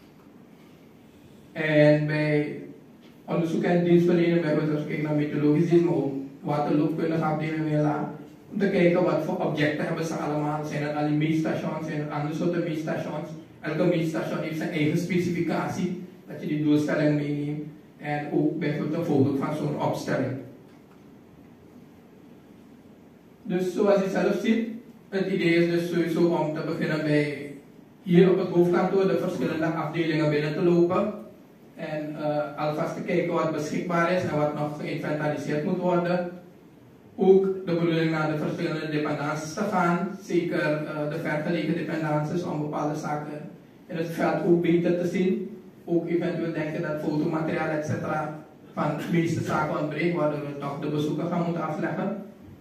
En bij onderzoek en dienstverlening, bijvoorbeeld als we kijken naar meteorologisch dienst, maar ook waterloopkundige afdeling W L A, om te kijken wat voor objecten hebben ze allemaal. Zijn er al die meetstations, zijn er andere soorten meetstations. Elke meetstation heeft zijn eigen specificatie, dat je die doelstelling meeneemt en ook bijvoorbeeld een foto van zo'n opstelling. Dus zoals je zelf ziet, het idee is dus sowieso om te beginnen bij hier op het hoofdkantoor de verschillende afdelingen binnen te lopen en uh, alvast te kijken wat beschikbaar is en wat nog geïnventariseerd moet worden. Ook de bedoeling naar de verschillende dependances te gaan, zeker uh, de vergelegen dependances om bepaalde zaken in het veld ook beter te zien. Ook eventueel denken dat fotomateriaal et cetera van de meeste zaken ontbreekt, waardoor we toch de bezoeken gaan moeten afleggen.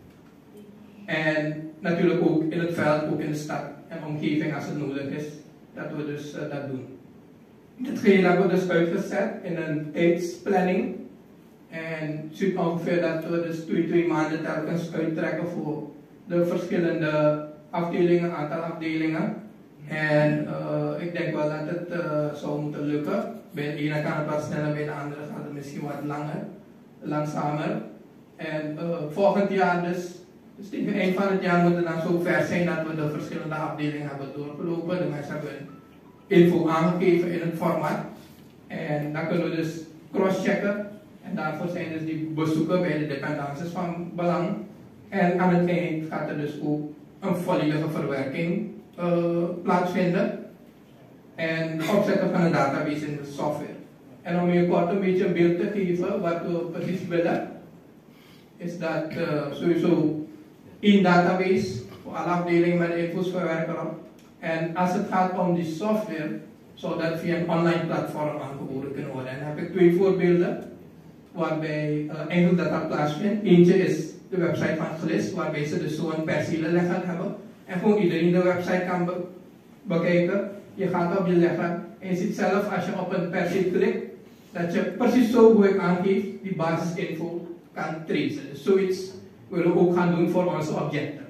En natuurlijk ook in het veld, ook in de stad en omgeving als het nodig is, dat we dus uh, dat doen. Dit geheel hebben we dus uitgezet in een tijdsplanning. En ziet ongeveer dat we dus twee, twee maanden telkens uittrekken voor de verschillende afdelingen, aantal afdelingen. En uh, ik denk wel dat het uh, zou moeten lukken. Bij de ene kan het wat sneller, bij de andere gaat het misschien wat langer, langzamer. En uh, volgend jaar dus Dus tegen het eind van het jaar moet het dan zo ver zijn dat we de verschillende afdelingen hebben doorgelopen. De mensen hebben info aangegeven in het format. En dan kunnen we dus crosschecken. En daarvoor zijn dus die bezoeken bij de dependances van belang. En aan het eind gaat er dus ook een volledige verwerking uh, plaatsvinden. En opzetten van een database in de software. En om je kort een beetje een beeld te geven wat we precies willen, is dat uh, sowieso één database voor alle afdelingen met info's verwerken. En als het gaat om die software, zou dat via een online platform aangeboden kunnen worden. En dan heb ik twee voorbeelden waarbij uh, enkel data plaatsvindt. Eentje is de website van G L I S, waarbij ze dus zo'n perceelenlegger hebben. En gewoon iedereen de website kan be bekijken. Je gaat op je legger en je ziet zelf als je op een perceel klikt, dat je precies zo hoe ik aangeef, die basisinfo kan tracen. Dus zoiets willen we ook gaan doen voor onze objecten.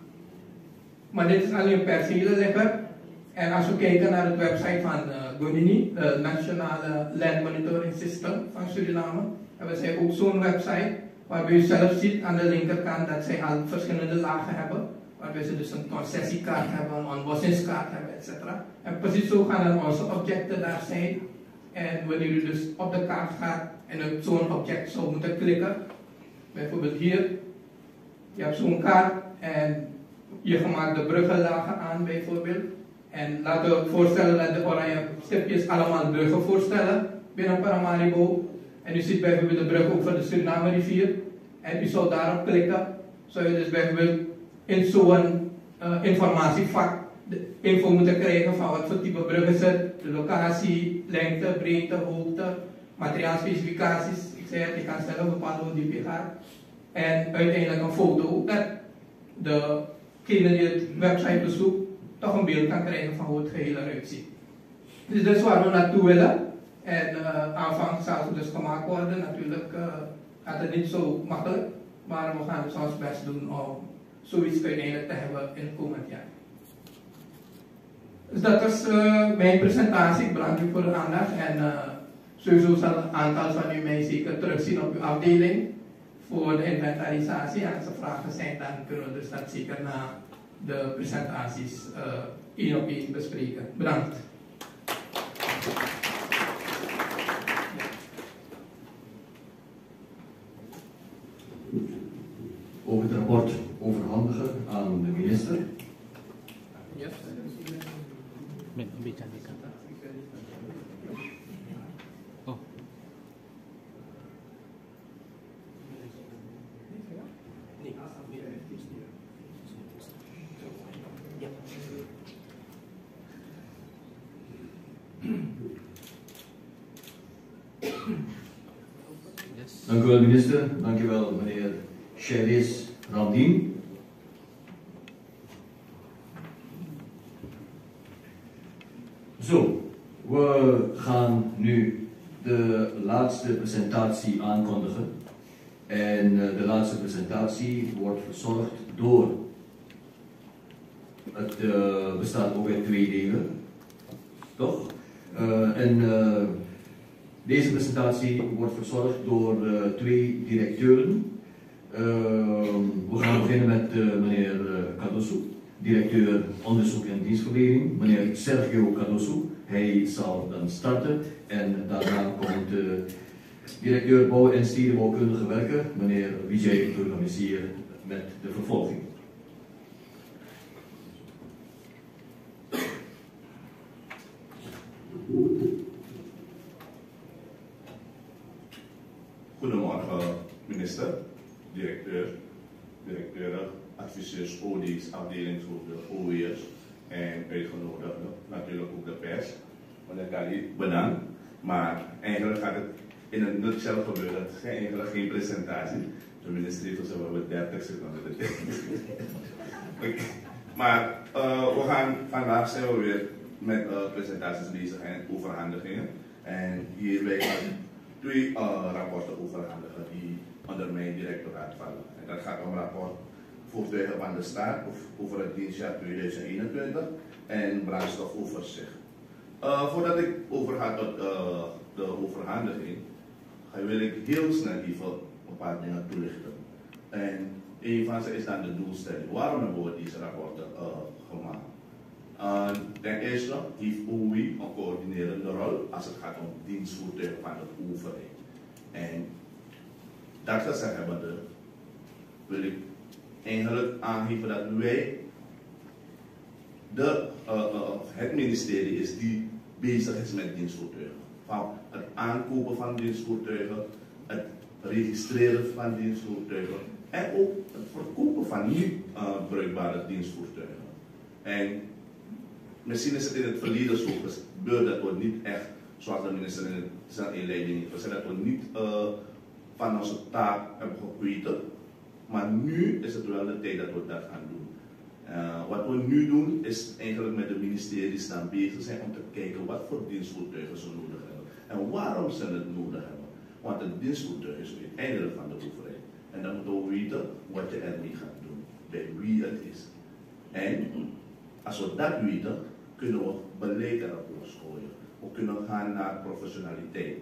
Maar dit is alleen een perceelenlegger. En als we kijken naar de website van uh, GONINI, de Nationale Land Monitoring System van Suriname, hebben zij ook zo'n website waarbij je zelf ziet aan de linkerkant dat zij al verschillende lagen hebben. Waarbij ze dus een concessiekaart hebben, een ontbossingskaart hebben, et cetera. En precies zo gaan dan onze objecten daar zijn. En wanneer u dus op de kaart gaat en op zo'n object zou moeten klikken, bijvoorbeeld hier, je hebt zo'n kaart en je maakt de bruggenlagen aan bijvoorbeeld. En laten we voorstellen dat de oranje stipjes allemaal bruggen voorstellen binnen Paramaribo. En u ziet bijvoorbeeld de brug over de Suriname rivier. En u zou daarop klikken, zou je dus bijvoorbeeld in zo'n uh, informatievak de info moeten krijgen van wat voor type brug is het, de locatie, lengte, breedte, hoogte, materiaalspecificaties. Ik zei het, je kan zelf bepalen hoe diep je gaat. En uiteindelijk een foto dat degene die het website bezoekt toch een beeld kan krijgen van hoe het geheel eruit ziet. Dus dat is waar we naartoe willen. En uh, aanvang zal het dus gemaakt worden. Natuurlijk uh, gaat het niet zo makkelijk, maar we gaan dus ons best doen om zoiets uiteindelijk te hebben in het komend jaar. Dus dat was uh, mijn presentatie. Ik bedank u voor de aandacht. En uh, sowieso zal een aantal van u mij zeker terugzien op uw afdeling voor de inventarisatie. En als er vragen zijn, dan kunnen we dus dat zeker na de presentaties uh, één op één bespreken. Bedankt. Over het rapport overhandigen aan de minister. Yes. Een beetje aan die kant. Oh. Dank u wel, minister. Dank u wel, meneer Cheris Randien. Zo, we gaan nu de laatste presentatie aankondigen. En uh, de laatste presentatie wordt verzorgd door. Het uh, bestaat ook uit twee delen. Toch? Uh, en uh, deze presentatie wordt verzorgd door uh, twee directeuren. Uh, we gaan beginnen met uh, meneer uh, Cardoso, directeur onderzoek en dienstverlening. Meneer Sergio Cardoso, hij zal dan starten. En daarna komt de directeur bouw- en stedenbouwkundige werken, meneer Vijay Durgamisier, met de vervolging. Goedemorgen, minister, directeur, directeuren, adviseurs, O D's, afdelingshoofden, O E's en uitgenodigden, natuurlijk ook de pers. Meneer Kali, bedankt. Maar eigenlijk gaat het in een nutshell gebeuren. Het is eigenlijk geen presentatie. De minister heeft ons wel dertig seconden de tijd. Okay. Maar uh, we gaan vandaag zijn we weer met uh, presentaties bezig en overhandigingen. En hierbij gaan we twee uh, rapporten overhandigen die onder mijn directoraat vallen. En dat gaat om rapport voertuigen van de staat over het dienstjaar tweeduizend eenentwintig en brandstofoverzicht. Uh, voordat ik overga tot uh, de overhandiging, wil ik heel snel even een paar dingen toelichten. En een van ze is dan de doelstelling. Waarom hebben we deze rapporten uh, gemaakt? Uh, ten eerste heeft O W I een coördinerende rol als het gaat om dienstvoertuigen van de overheid. En dat gezegd hebbende wil ik eigenlijk aangeven dat wij, de, uh, uh, het ministerie is die bezig is met dienstvoertuigen. Van het aankopen van dienstvoertuigen, het registreren van dienstvoertuigen en ook het verkopen van niet uh, bruikbare dienstvoertuigen. En misschien is het in het verleden zo gebeurd dat we niet echt, zoals de minister in zijn inleiding heeft gezegd, dat we niet uh, van onze taak hebben geweten. Maar nu is het wel de tijd dat we dat gaan doen. Uh, wat we nu doen is eigenlijk met de ministeries dan bezig zijn om te kijken wat voor dienstvoertuigen ze nodig hebben. En waarom ze het nodig hebben. Want het dienstvoertuig is uiteindelijk van de overheid. En dan moeten we weten wat je ermee gaat doen. Bij wie het is. En als we dat weten, kunnen we beleid erop losgooien. We kunnen gaan naar professionaliteit.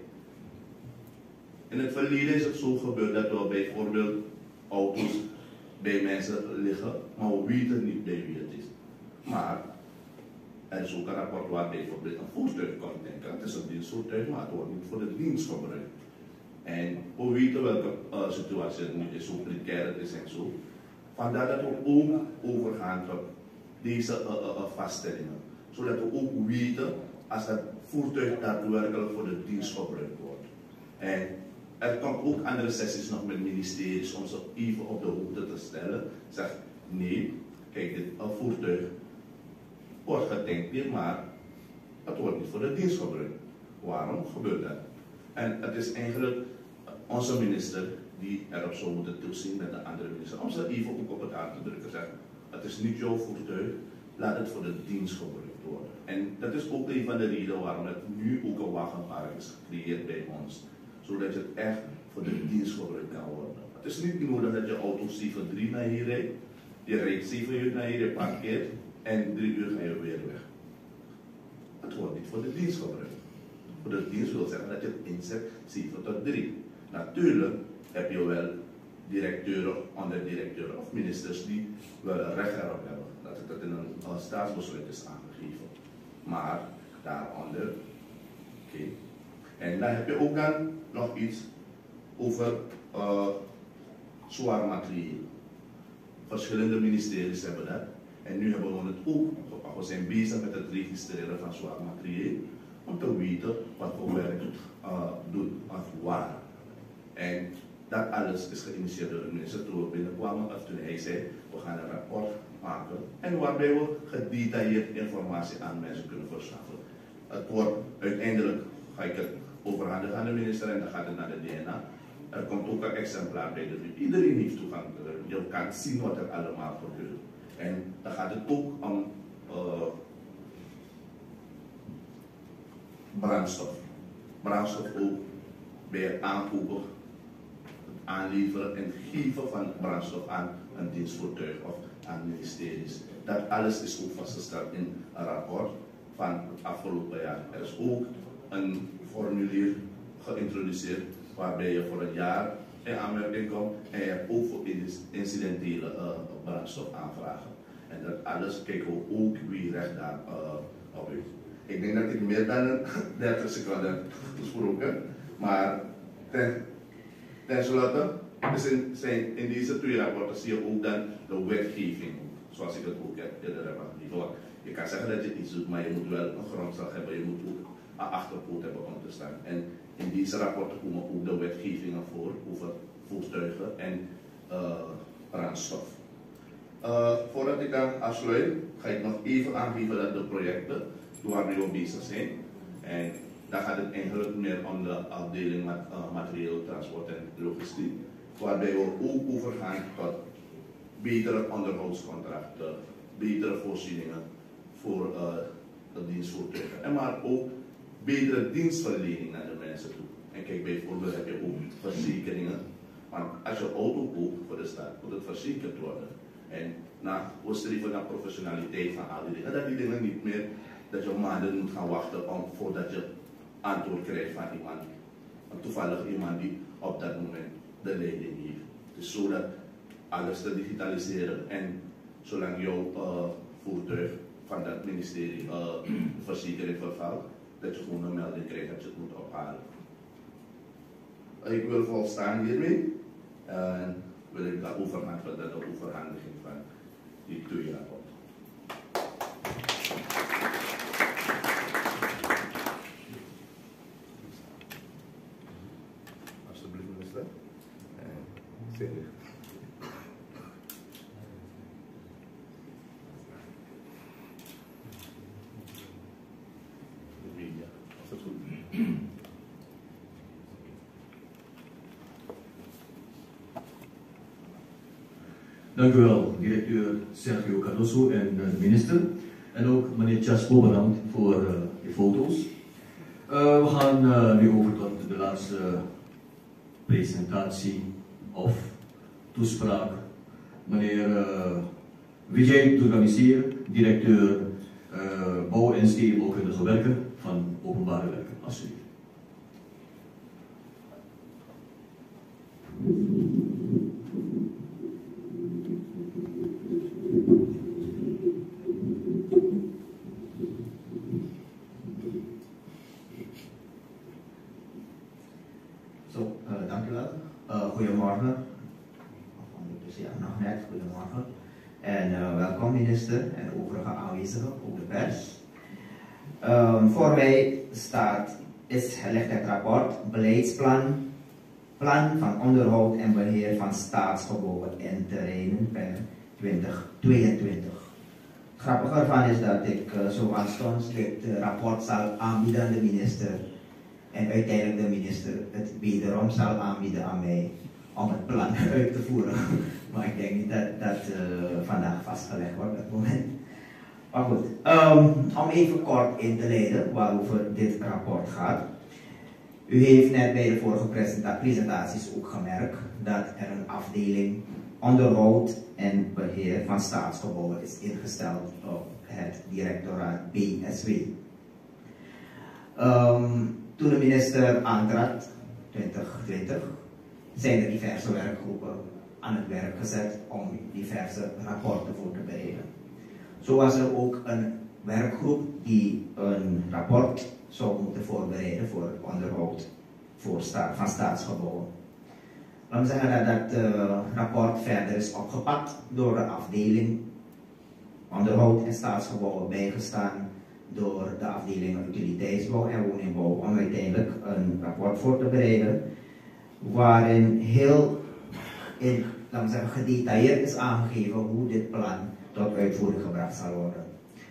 In het verleden is het zo gebeurd dat we bijvoorbeeld auto's bij mensen liggen, maar we weten niet bij wie het is. Maar er is ook een rapport waar bijvoorbeeld een voertuig kan denken. Het is een dienstvoertuig, maar het wordt niet voor de dienst gebruikt. En we weten welke uh, situatie het nu is, hoe precair het is en zo. Vandaar dat we ook overgaan tot deze uh, uh, uh, vaststellingen. Zodat we ook weten als het voertuig daadwerkelijk voor de dienst gebruikt wordt. En er komt ook andere sessies nog met ministeries om ze even op de hoogte te stellen. Zeg, nee, kijk, dit een voertuig wordt getankt, maar het wordt niet voor de dienst gebruikt. Waarom gebeurt dat? En het is eigenlijk onze minister die erop zou moeten toezien met de andere minister. Om ze even ook op het hart te drukken. Zeg, het is niet jouw voertuig, laat het voor de dienst gebruikt worden. En dat is ook een van de redenen waarom het nu ook een wagenpark is gecreëerd bij ons. Zodat je het echt voor de dienst gebruikt kan worden. Het is niet nodig dat je auto zeven drie naar hier rijdt. Je rijdt zeven uur naar hier, je parkeert en drie uur ga je weer weg. Het wordt niet voor de dienst gebruikt. Voor de dienst wil zeggen dat je het inzet zeven tot drie. Natuurlijk heb je wel directeuren, onderdirecteuren of ministers die wel een recht erop hebben. Dat het dat in een, een staatsbesluit is aangegeven. Maar daaronder, oké. Okay. En dan heb je ook dan nog iets over uh, zwaar materieel. Verschillende ministeries hebben dat. En nu hebben we het ook. We zijn bezig met het registreren van zwaar materieel. Om te weten wat voor werk het uh, doet of waar. En dat alles is geïnitieerd door de minister toen we binnenkwamen. Of toen hij zei, we gaan een rapport maken. En waarbij we gedetailleerd informatie aan mensen kunnen verschaffen. Het wordt uiteindelijk, ga ik het overhandigen aan de minister en dan gaat het naar de D N A. Er komt ook een exemplaar bij de R I. Iedereen heeft toegang. Je kan zien wat er allemaal gebeurt. En dan gaat het ook om uh, brandstof. Brandstof ook bij het aankopen, het aanleveren en geven van brandstof aan een dienstvoertuig of aan ministeries. Dat alles is ook vastgesteld in een rapport van het afgelopen jaar. Er is ook een formulier geïntroduceerd waarbij je voor een jaar in aanmerking komt en je hebt ook voor incidentele uh, brandstof aanvragen. En dat alles kijken we ook wie recht daar uh, op heeft. Ik denk dat ik meer dan dertig seconden heb gesproken, maar ten, ten slotte dus in, zijn, in deze twee rapporten zie je ook dan de wetgeving, zoals ik het ook heb eerder heb aangegeven. Je kan zeggen dat je iets doet, maar je moet wel een grondslag hebben, je moet ook een achterpoot hebben om te staan. En in deze rapporten komen ook de wetgevingen voor over voertuigen en uh, brandstof. Uh, voordat ik dan afsluit, ga ik nog even aangeven dat de projecten waarmee we bezig zijn. En dan gaat het eigenlijk meer om de afdeling met, uh, materieel, transport en logistiek. Waarbij we ook overgaan tot betere onderhoudscontracten, betere voorzieningen voor uh, de dienstvoertuigen. En maar ook betere dienstverlening naar de mensen toe. En kijk, bijvoorbeeld heb je ook verzekeringen. Want als je auto koopt voor de staat, moet het verzekerd worden. En nou, we streven naar professionaliteit van al die dingen. Dat die dingen niet meer, dat je maanden moet gaan wachten om, voordat je antwoord krijgt van iemand. Toevallig iemand die op dat moment de leiding heeft. Dus zodat alles te digitaliseren. En zolang jouw uh, voertuig van dat ministerie uh, verzekering vervalt, dat je gewoon een melding krijgt dat je het moet ophalen. Ik wil volstaan hiermee en wil ik dat overgaan tot de overhandiging van die twee rapporten. Alsjeblieft, minister. Zeker. Ja, als dat goed is. Dank u wel, directeur Sergio Cardoso en de minister. En ook meneer Chaspo, bedankt voor uh, de foto's. Uh, we gaan uh, nu over tot de laatste presentatie of toespraak. Meneer uh, Vijay Durgamisir, directeur uh, bouw- en stedenbouwkundige werken van Openbare Werken. Alsjeblieft. Zo, uh, dank u wel. Uh, goedemorgen. Dus ja, nog net, goedemorgen. En uh, welkom minister en overige aanwezigen, ook de pers. Um, voor mij staat, is, ligt het rapport Beleidsplan, Plan van onderhoud en beheer van staatsgebouwen en terreinen per twintig tweeëntwintig. Grappig ervan is dat ik uh, zo aanstonds dit uh, rapport zal aanbieden aan de minister. En uiteindelijk de minister het wederom zal aanbieden aan mij om het plan uit te voeren. Maar ik denk niet dat dat uh, vandaag vastgelegd wordt op het moment. Maar goed, um, om even kort in te leiden waarover dit rapport gaat. U heeft net bij de vorige presenta presentaties ook gemerkt dat er een afdeling onderhoud en beheer van staatsgebouwen is ingesteld op het directoraat B S W. Um, Toen de minister aantrad, twintig twintig, zijn er diverse werkgroepen aan het werk gezet om diverse rapporten voor te bereiden. Zo was er ook een werkgroep die een rapport zou moeten voorbereiden voor het onderhoud voor sta van staatsgebouwen. Laten we zeggen dat dat uh, rapport verder is opgepakt door de afdeling onderhoud en staatsgebouwen, bijgestaan door de afdelingen utiliteitsbouw en woningbouw, om uiteindelijk een rapport voor te bereiden waarin heel in, laten we zeggen, gedetailleerd is aangegeven hoe dit plan tot uitvoering gebracht zal worden.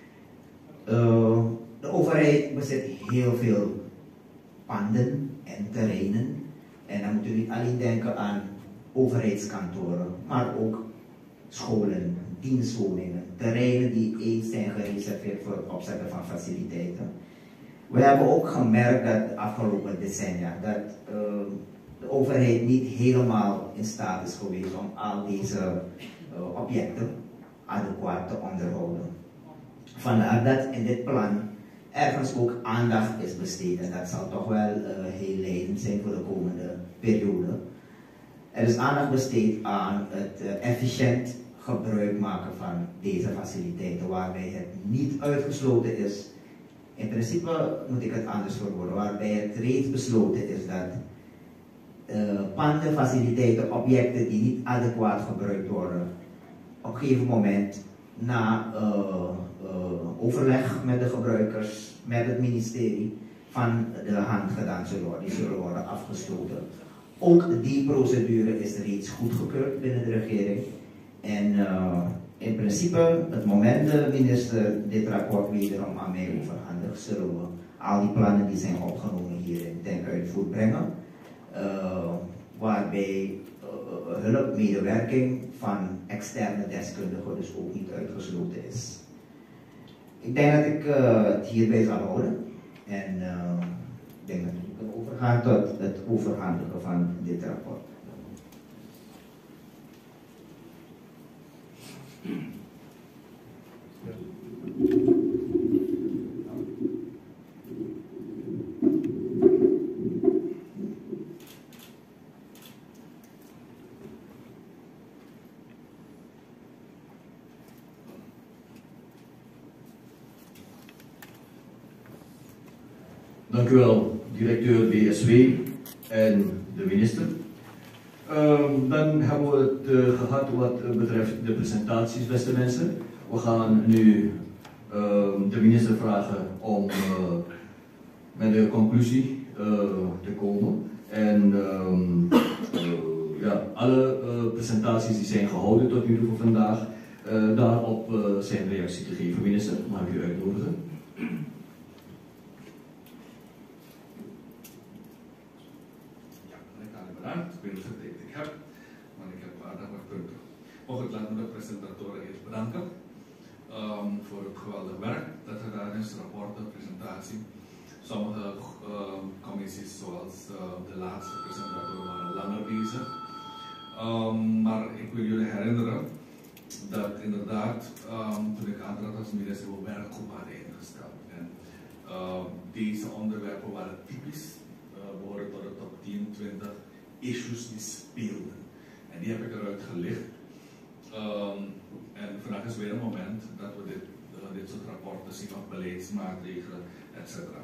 Uh, de overheid bezit heel veel panden en terreinen en dan moet u niet alleen denken aan overheidskantoren, maar ook scholen, dienstwoningen, terreinen die eens zijn gereserveerd voor het opzetten van faciliteiten. We hebben ook gemerkt dat de afgelopen decennia dat uh, de overheid niet helemaal in staat is geweest om al deze uh, objecten adequaat te onderhouden. Vandaar dat in dit plan ergens ook aandacht is besteed en dat zal toch wel uh, heel leidend zijn voor de komende periode. Er is aandacht besteed aan het uh, efficiënt gebruik maken van deze faciliteiten, waarbij het niet uitgesloten is. In principe moet ik het anders verwoorden, waarbij het reeds besloten is dat uh, panden, faciliteiten, objecten die niet adequaat gebruikt worden, op een gegeven moment na uh, uh, overleg met de gebruikers, met het ministerie, van de hand gedaan zullen worden. Die zullen worden afgesloten. Ook die procedure is reeds goedgekeurd binnen de regering. En uh, in principe, het moment de minister dit rapport wederom aan mij overhandigt, zullen we al die plannen die zijn opgenomen hierin ten uitvoer brengen. Uh, waarbij uh, hulp, medewerking van externe deskundigen dus ook niet uitgesloten is. Ik denk dat ik uh, het hierbij zal houden. En uh, ik denk dat we kunnen overgaan tot het overhandigen van dit rapport. Dank u wel, directeur B S W en de minister. Um, dan hebben we het uh, gehad wat betreft de presentaties, beste mensen. We gaan nu um, de minister vragen om uh, met de conclusie uh, te komen. En um, uh, ja, alle uh, presentaties die zijn gehouden tot nu toe voor vandaag, uh, daarop uh, zijn reactie te geven. Minister, mag ik u uitnodigen? Bedankt, ik weet niet hoeveel tijd ik heb, maar ik heb aardig wat punten. Maar goed, laten we de presentatoren eerst bedanken um, voor het geweldige werk dat gedaan is, rapporten, presentatie. Sommige um, commissies, zoals uh, de laatste presentatoren, waren langer bezig. Um, maar ik wil jullie herinneren dat inderdaad, um, toen ik aantrad als minister, we werkgroep hadden ingesteld. En uh, deze onderwerpen waren typisch, uh, behoren tot de top tien, twintig issues die speelden. En die heb ik eruit gelicht. Um, en vandaag is weer een moment dat we dit, uh, dit soort rapporten zien van beleidsmaatregelen, et cetera.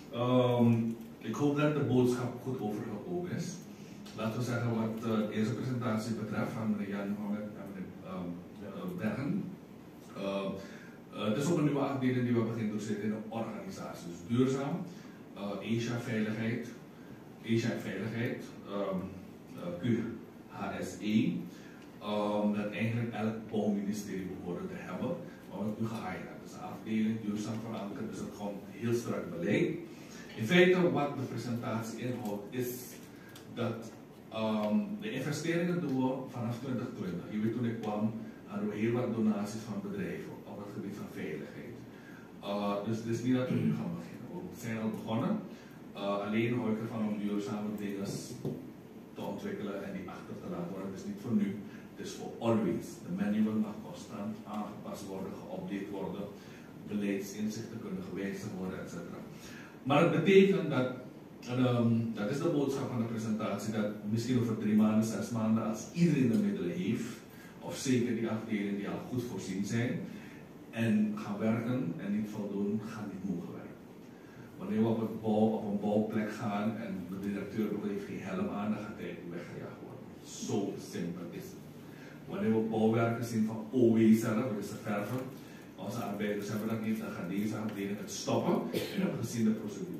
Um, ik hoop dat de boodschap goed overgekomen is. Laten we zeggen wat uh, de eerste presentatie betreft van meneer Jan Mohammed en meneer um, uh, Bergen. Uh, uh, het is ook een nieuwe afdeling die we hebben geïntroduceerd in de organisatie. Dus duurzaam, uh, Asia-veiligheid, Asia-veiligheid, um, uh, Q H S E, um, dat eigenlijk elk bouwministerie behoorde te hebben, maar wat u gehaaid hebt. Dus de afdeling duurzaam verankerd, dus het gewoon heel strak beleid. In feite, wat de presentatie inhoudt, is dat um, de investeringen doen we vanaf twintig twintig. Je weet, toen ik kwam, hadden we heel wat donaties van bedrijven op het gebied van veiligheid. Uh, dus het is niet dat we nu gaan beginnen. We zijn al begonnen. Uh, alleen hou ik ervan om duurzame dingen te ontwikkelen en die achter te laten worden. Het is niet voor nu, het is voor always. De manual mag constant aangepast worden, geüpdate worden, beleidsinzichten kunnen gewijzigd worden, et cetera. Maar het betekent dat, en, um, dat is de boodschap van de presentatie, dat misschien over drie maanden, zes maanden, als iedereen de middelen heeft, of zeker die afdelingen die al goed voorzien zijn, en gaan werken en niet voldoen, gaan niet mogen werken. Wanneer we op, het bouw, op een bouwplek gaan en de directeur heeft geen helm aan, dan gaat hij weggejaagd worden. Zo simpel is het. Wanneer we bouwwerkers zien van O W zelf, dat is de verven, onze arbeiders hebben dat niet, dan gaan deze afdelingen het stoppen en hebben gezien de procedure.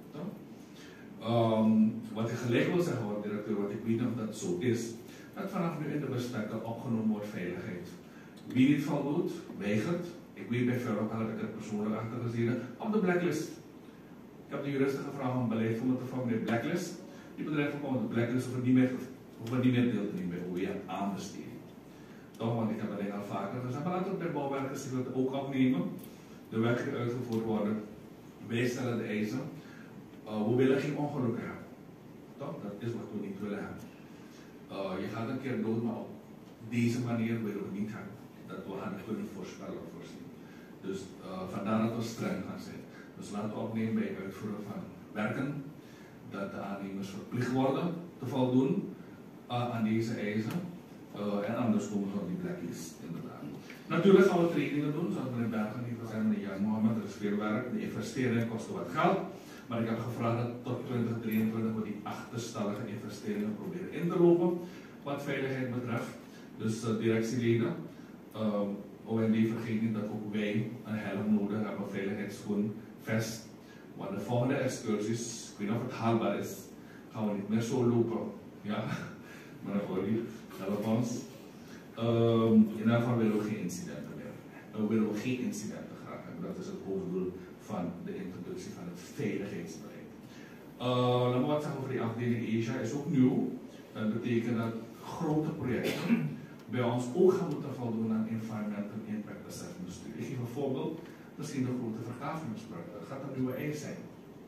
Um, wat ik gelijk wil zeggen, hoor, directeur, wat ik weet of dat zo is, dat vanaf nu in de bespreking opgenomen wordt veiligheid. Wie niet voldoet, weigert. Ik weet bij Verop, heb ik er persoonlijk achter gezien, op de blacklist. Ik heb de juristen gevraagd om beleid voor me te vormen bij blacklist. Die bedrijven komen op de blacklist hoeven niet meer, hoeven niet meer deel te nemen bij O W aanbesteding. Toch, want ik heb alleen al vaker gezegd, maar laten we bij bouwwerkers die dat ook opnemen. De werk die uitgevoerd worden, wij stellen de eisen. Uh, we willen geen ongelukken hebben. Toch? Dat is wat we niet willen hebben. Uh, je gaat een keer dood, maar op deze manier willen we niet hebben. Dat we hadden kunnen voorspellen of voorzien. Dus uh, vandaar dat we streng gaan zijn. Dus laten we opnemen bij het uitvoeren van werken, dat de aannemers verplicht worden te voldoen uh, aan deze eisen. Uh, en anders komen we op die blacklist, inderdaad. Natuurlijk gaan we trainingen doen, zoals meneer Bergen heeft gezegd, meneer Jan Mohammed, er is veel werk, de investeringen kosten wat geld. Maar ik heb gevraagd dat tot twintig drieëntwintig we die achterstallige investeringen proberen in te lopen, wat veiligheid betreft. Dus uh, directieleden, uh, O N D vergeet niet dat ook wij een helm nodig hebben, veiligheidsschoen, vest. Want de volgende excursies, ik weet niet of het haalbaar is, gaan we niet meer zo lopen. Ja, maar dan hoor je, help ons. Um, in ieder geval willen we geen incidenten meer. We willen we geen incidenten graag hebben. Dat is het hoofddoel van de introductie van het veiligheidsbeleid. Uh, dan wat zeggen over die afdeling Asia is ook nieuw. Dat betekent dat grote projecten bij ons ook gaan moeten voldoen aan environmental impact assessment studie. Ik geef een voorbeeld, misschien een grote vergavingsproject. Dat gaat een nieuwe eis zijn.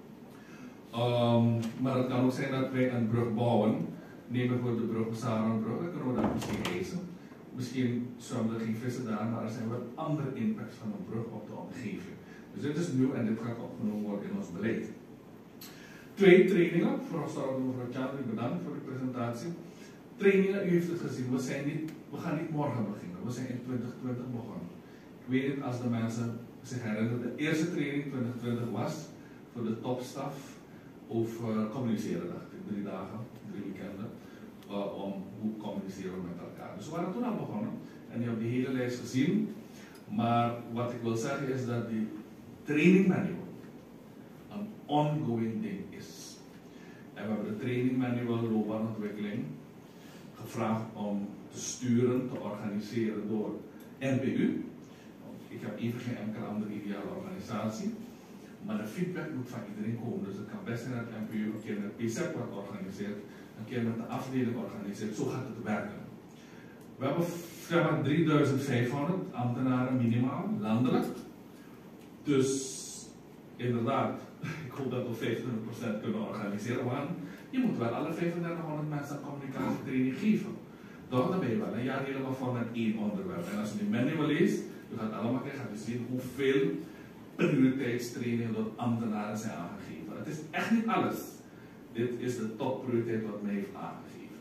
Um, maar het kan ook zijn dat wij een brug bouwen. Neem bijvoorbeeld de brug, Sarenbrug, dan kunnen we dat misschien eisen. Misschien zwemmen er geen vissen daar, maar er zijn wel andere impacts van een brug op de omgeving. Dus dit is nieuw en dit gaat opgenomen worden in ons beleid. Twee trainingen, vooral mevrouw Chandri, bedankt voor de presentatie. Trainingen, u heeft het gezien, we, zijn niet, we gaan niet morgen beginnen, we zijn in twintig twintig begonnen. Ik weet niet als de mensen zich herinneren, de eerste training twintig twintig was voor de topstaf over communiceren, dacht ik, drie dagen, drie weekenden, uh, om hoe communiceren we met elkaar. Dus we waren toen al begonnen en je hebt die hele lijst gezien, maar wat ik wil zeggen is dat die training manual een ongoing ding is. En we hebben de training manual loopbaanontwikkeling gevraagd om te sturen, te organiseren door N P U. Ik heb even geen enkele andere ideale organisatie, maar de feedback moet van iedereen komen. Dus het kan best zijn dat N P U een keer met P Z wordt georganiseerd, een keer met de afdeling organiseert. Zo gaat het werken. We hebben zeg maar drieduizend vijfhonderd ambtenaren minimaal, landelijk. Dus inderdaad, ik hoop dat we vijfentwintig procent kunnen organiseren, want je moet wel alle vijfendertighonderd mensen een communicatietraining geven. Toch, dan ben je wel een jaar helemaal vol met één onderwerp. En als je die manual leest, je gaat allemaal kijken, gaat je zien hoeveel prioriteitstrainingen door ambtenaren zijn aangegeven. Het is echt niet alles. Dit is de topprioriteit wat mij heeft aangegeven.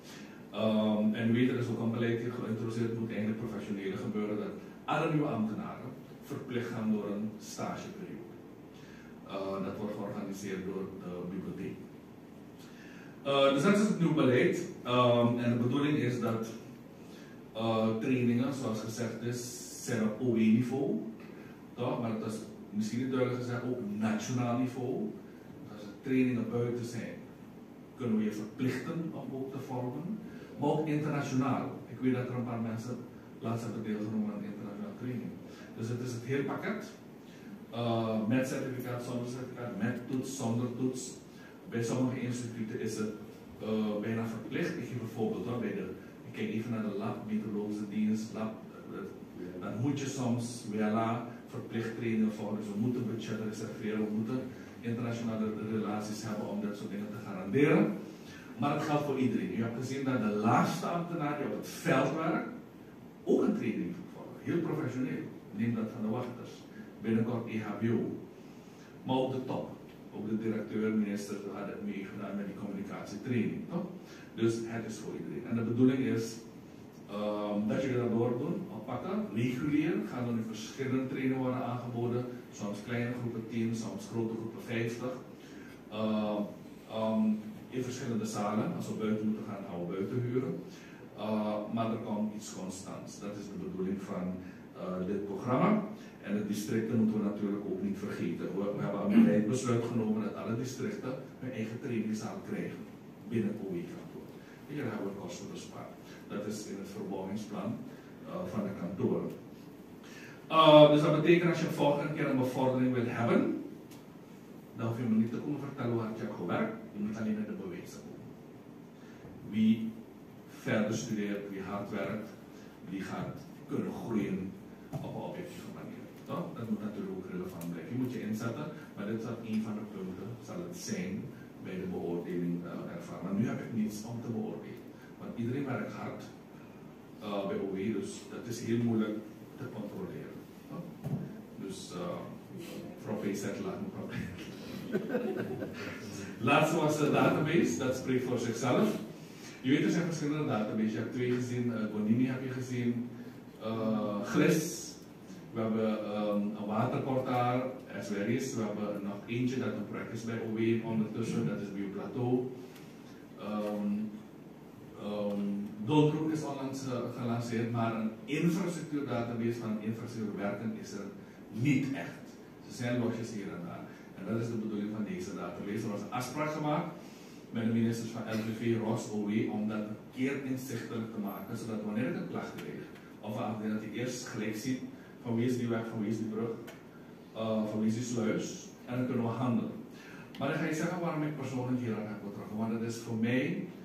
Um, en weet, er is ook een beleid hier geïntroduceerd, moet eigenlijk professionele gebeuren, dat alle nieuwe ambtenaren verplicht gaan door een stageperiode. Uh, dat wordt georganiseerd door de bibliotheek. Uh, dus dat is het nieuwe beleid. Um, en de bedoeling is dat uh, trainingen, zoals gezegd is, zijn op O E-niveau. Maar dat is misschien niet duidelijk gezegd, ook nationaal niveau. Als er trainingen buiten zijn, kunnen we je verplichten om ook te vormen. Maar ook internationaal. Ik weet dat er een paar mensen laatst hebben deelgenomen aan internationale training. Dus het is het hele pakket. Uh, met certificaat, zonder certificaat, met toets, zonder toets. Bij sommige instituten is het uh, bijna verplicht. Ik geef een voorbeeld hoor, bij de, ik kijk even naar de lab, meteorologische dienst, lab. Dan moet je soms W L A verplicht trainingen volgen. Dus we moeten budget reserveren, we moeten internationale relaties hebben om dat soort dingen te garanderen. Maar het geldt voor iedereen. Je hebt gezien dat de laagste ambtenaar die op het veld werkt ook een training volgen. Heel professioneel. Neem dat van de wachters. Binnenkort E H B O. Maar ook de top. Ook de directeur, minister hadden meegedaan met die communicatietraining. Toch? Dus het is voor iedereen. En de bedoeling is um, dat jullie dat doordoen, oppakken, regulier. Gaan er nu verschillende trainingen worden aangeboden. Soms kleine groepen tien, soms grote groepen vijftig. Uh, um, in verschillende zalen. Als we buiten moeten gaan, gaan we buiten huren. Uh, maar er komt iets constants. Dat is de bedoeling van uh, dit programma. En de districten moeten we natuurlijk ook niet vergeten. We, we hebben een beleidsbesluit genomen dat alle districten hun eigen trainingszaal krijgen binnen het O E-kantoor. Hier hebben we kosten bespaard. Dat is in het verbouwingsplan uh, van de kantoren. Uh, dus dat betekent als je volgende keer een bevordering wil hebben, dan hoef je me niet te komen vertellen hoe hard je hebt gewerkt. Je moet alleen met de bewijzen komen. Wie verder studeert, wie hard werkt, die gaat kunnen groeien op een objectieve manier. Toch? Dat moet natuurlijk ook relevant blijven. Je moet je inzetten, maar dit is een van de punten, zal het zijn bij de beoordeling uh, ervaren. Maar nu heb ik niets om te beoordelen. Want iedereen werkt hard uh, bij O E, dus dat is heel moeilijk te controleren. Toch? Dus uh, mevrouw P Z laat me proberen. Laatste was de database, dat spreekt voor zichzelf. Je weet, er zijn verschillende databases. Je hebt twee gezien, uh, Bonini heb je gezien, uh, Glis. We hebben um, een waterportaal, S W R is. We hebben nog eentje dat een project is bij O E ondertussen, dat is Bioplateau. Um, um, Doldroek is onlangs uh, gelanceerd, maar een infrastructuurdatabase van infrastructuurwerken is er niet echt. Ze zijn losjes hier en daar. En dat is de bedoeling van deze database. Er was een afspraak gemaakt met de ministers van L V V, Ros, O E, om dat een keer inzichtelijk te maken, zodat wanneer ik een klacht kreeg, of een dat hij eerst gelijk ziet van wie is die weg, van wie is die brug, uh, van wie is die sluis, en dan kunnen we handelen. Maar dan ga je zeggen waarom ik persoonlijk hier aan heb betrokken, want dat is voor mij,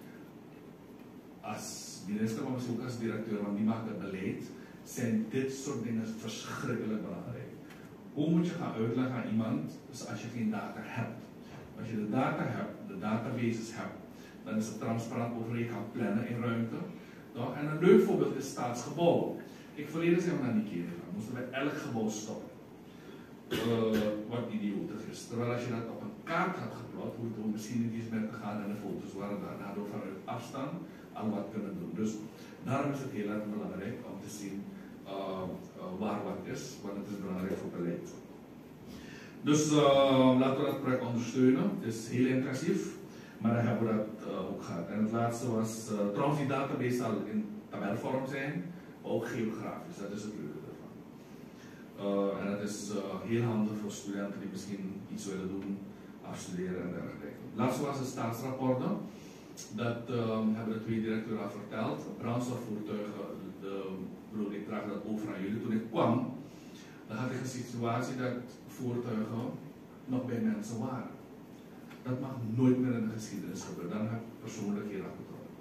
als minister, maar misschien ook als directeur, want die maakt het beleid, zijn dit soort dingen verschrikkelijk belangrijk. Hoe moet je gaan uitleggen aan iemand dus als je geen data hebt? Als je de data hebt, de databases hebt, dan is het transparant over je kan plannen in ruimte. Nou, en een leuk voorbeeld is staatsgebouw. Ik verleden zijn we naar Nigeria gegaan, moesten we elk gebouw stoppen. Uh, wat idiotig is. Terwijl als je dat op een kaart had geplot, hoe het door misschien niet eens met te gaan en de foto's waren daar, dan hadden we vanuit afstand al wat kunnen doen. Dus daarom is het heel erg belangrijk om te zien uh, uh, waar wat is, want het is belangrijk voor beleid. Dus uh, laten we dat project ondersteunen. Het is heel intensief, maar dan hebben we dat uh, ook gehad. En het laatste was, uh, trouwens die database zal in tabelvorm zijn, maar ook geografisch, dat is het leuke ervan. Uh, en dat is uh, heel handig voor studenten die misschien iets willen doen, afstuderen en dergelijke. Laatste was de staatsrapporten. Dat um, hebben de twee directeuren al verteld. Brandstofvoertuigen, de, bedoel, ik draag dat over aan jullie. Toen ik kwam, dan had ik een situatie dat voertuigen nog bij mensen waren. Dat mag nooit meer in de geschiedenis gebeuren. Dan heb ik persoonlijk hier aan betrokken.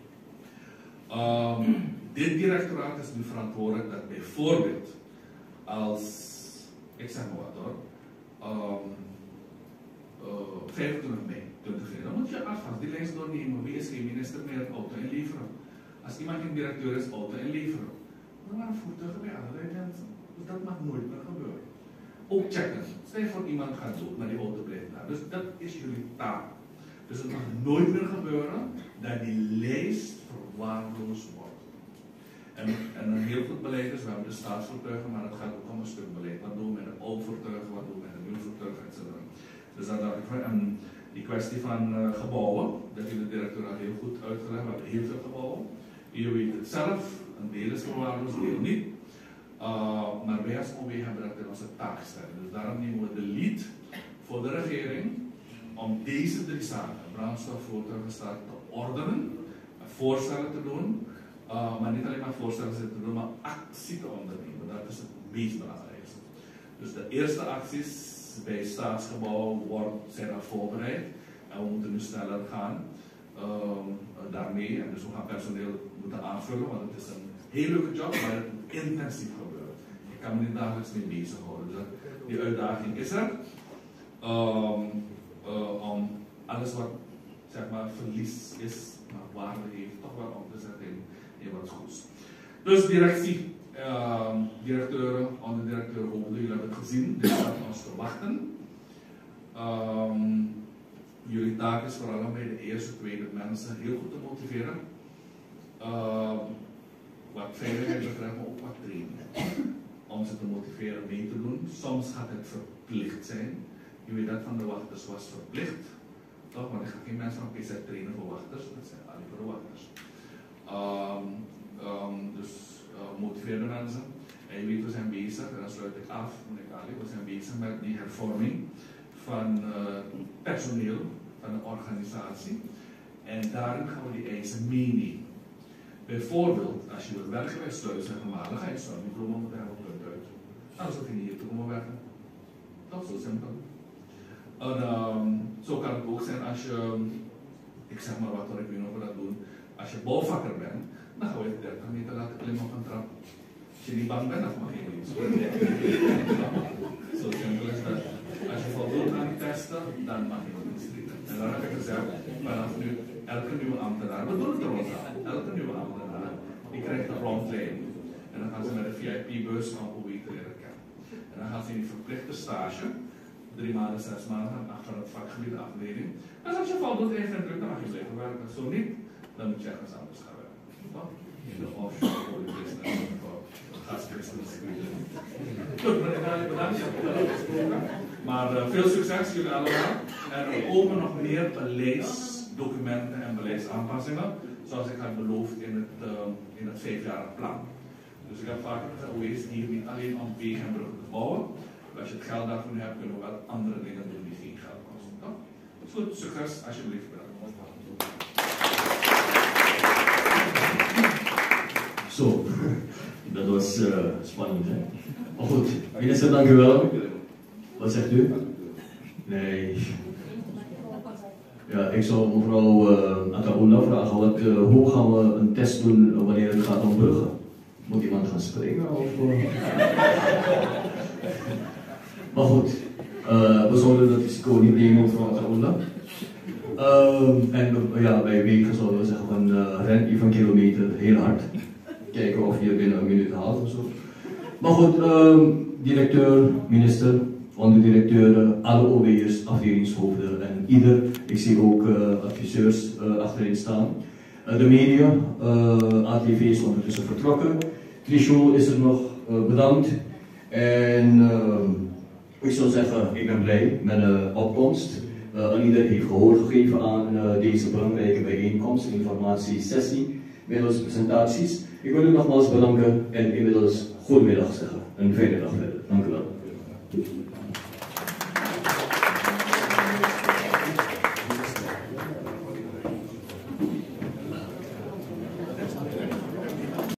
Um, dit directoraat is nu verantwoordelijk dat bijvoorbeeld als, ik zeg maar wat hoor, um, uh, vijfentwintig mei twintig veertien, dan moet je alvast die lijst doornemen. Wie is geen minister meer auto inleveren? Als iemand geen directeur is, auto inleveren. Dan waren voertuigen bij allerlei mensen. Dus dat mag nooit meer gebeuren. Ook checken. Stel je voor iemand gaat dood, maar die auto blijft daar. Dus dat is jullie taak. Dus het mag nooit meer gebeuren dat die lijst verwaarloosd wordt. En, en een heel goed beleid is, we hebben de staatsvoertuigen, maar het gaat ook om een stuk beleid. Wat doen we met de oude voertuigen, wat doen we met de nieuwe voertuigen, et cetera. Dus dat dacht ik van, en die kwestie van uh, gebouwen, dat heeft de directeur al heel goed uitgelegd. We hebben heel veel gebouwen. Je weet het zelf, een deel is verwaarloosd, een deel niet. Uh, maar wij als O W hebben dat in onze taakstelling. Dus daarom nemen we de lead voor de regering om deze drie zaken, brandstof, voertuigen, staat te ordenen, voorstellen te doen. Uh, maar niet alleen maar voorstellen te doen, maar actie te ondernemen. Dat is het meest belangrijkste. Dus de eerste acties bij staatsgebouwen worden, zijn al voorbereid. En we moeten nu sneller gaan uh, daarmee. En dus we gaan personeel moeten aanvullen, want het is een heel leuke job, maar het moet intensief gebeuren. Ik kan me niet dagelijks mee bezighouden. Dus die uitdaging is er. Um, uh, om alles wat zeg maar verlies is, maar waarde heeft, toch wel om te zetten in, in wat goeds. Dus directie, uh, directeuren, onderdirecteur, hoofden, jullie hebben het gezien, dit staat ons te wachten. Um, jullie taak is vooral om bij de eerste, tweede mensen heel goed te motiveren. Uh, wat veiligheid betreft, maar ook wat training. Om ze te motiveren mee te doen. Soms gaat het verplicht zijn. Je weet dat van de wachters was verplicht. Toch? Want ik ga geen mensen van P Z trainen voor wachters. Dat zijn alleen voor de wachters. Um, um, dus uh, motiveer de mensen. En je weet, we zijn bezig, en dan sluit ik af, meneer Kali, we zijn bezig met die hervorming van uh, personeel van de organisatie. En daarin gaan we die eisen meenemen. Bijvoorbeeld, als je wilt werken bij Sluis en Gemalen, dan ga je zo'n diploma moeten hebben, punt uit. Anders hoef je niet hier te komen werken. Dat is zo simpel. En um, zo kan het ook zijn als je, ik zeg maar wat hoor, ik weet niet of we dat doen, als je bouwvakker bent, dan gaan we je dertig meter laten klimmen op een trap. Als je niet bang bent, dan mag je niet. Zo simpel is dat. Als je voldoet aan die testen, dan mag je niet instreden. En dan heb ik gezegd, vanaf nu, elke nieuwe ambtenaar, we doen het er ons aan, elke nieuwe ambtenaar, die krijgt een rondleiding. En dan gaan ze met een V I P-bus van O W te leren kennen. En dan gaan ze in die verplichte stage, drie maanden, zes maanden, achter het vakgebied, de afdeling. En als je voldoet heeft en druk, dan mag je blijven werken. Zo niet, dan moet je ergens anders gaan werken. In de offshore politics en gaschristen. Goed, meneer Kali, bedankt. Maar uh, veel succes jullie allemaal. En er komen nog meer beleidsdocumenten en beleidsaanpassingen, zoals ik had beloofd in het, uh, in het vijfjarig plan. Dus ik heb vaak geweest hier niet alleen om wegen en bruggen te bouwen. Als je het geld daarvoor hebt, kunnen we wel andere dingen doen die geen geld kosten. Toch? Goed, succes, alsjeblieft. Zo, dat was uh, spannend, hè? Maar goed, minister, dank u wel. Wat zegt u? Nee. Ja, ik zou mevrouw uh, Ataoula vragen, wat, uh, hoe gaan we een test doen wanneer het gaat om bruggen? Moet iemand gaan springen? Of, uh... maar goed, uh, we zouden dat risico niet nemen, mevrouw Ataoula. Uh, en uh, ja, bij wegen zouden we zeggen van uh, ren even een kilometer heel hard. Kijken of je binnen een minuut haalt of zo. Maar goed, um, directeur, minister, onderdirecteuren, alle O W'ers, afdelingshoofden en ieder. Ik zie ook uh, adviseurs uh, achterin staan. Uh, de media, uh, A T V is ondertussen vertrokken. Trichot is er nog, uh, bedankt. En uh, Ik zou zeggen, ik ben blij met de opkomst. Uh, ieder heeft gehoor gegeven aan uh, deze belangrijke bijeenkomst, informatiesessie, middels presentaties. Ik wil u nogmaals bedanken en inmiddels goedemiddag zeggen. Een fijne dag verder.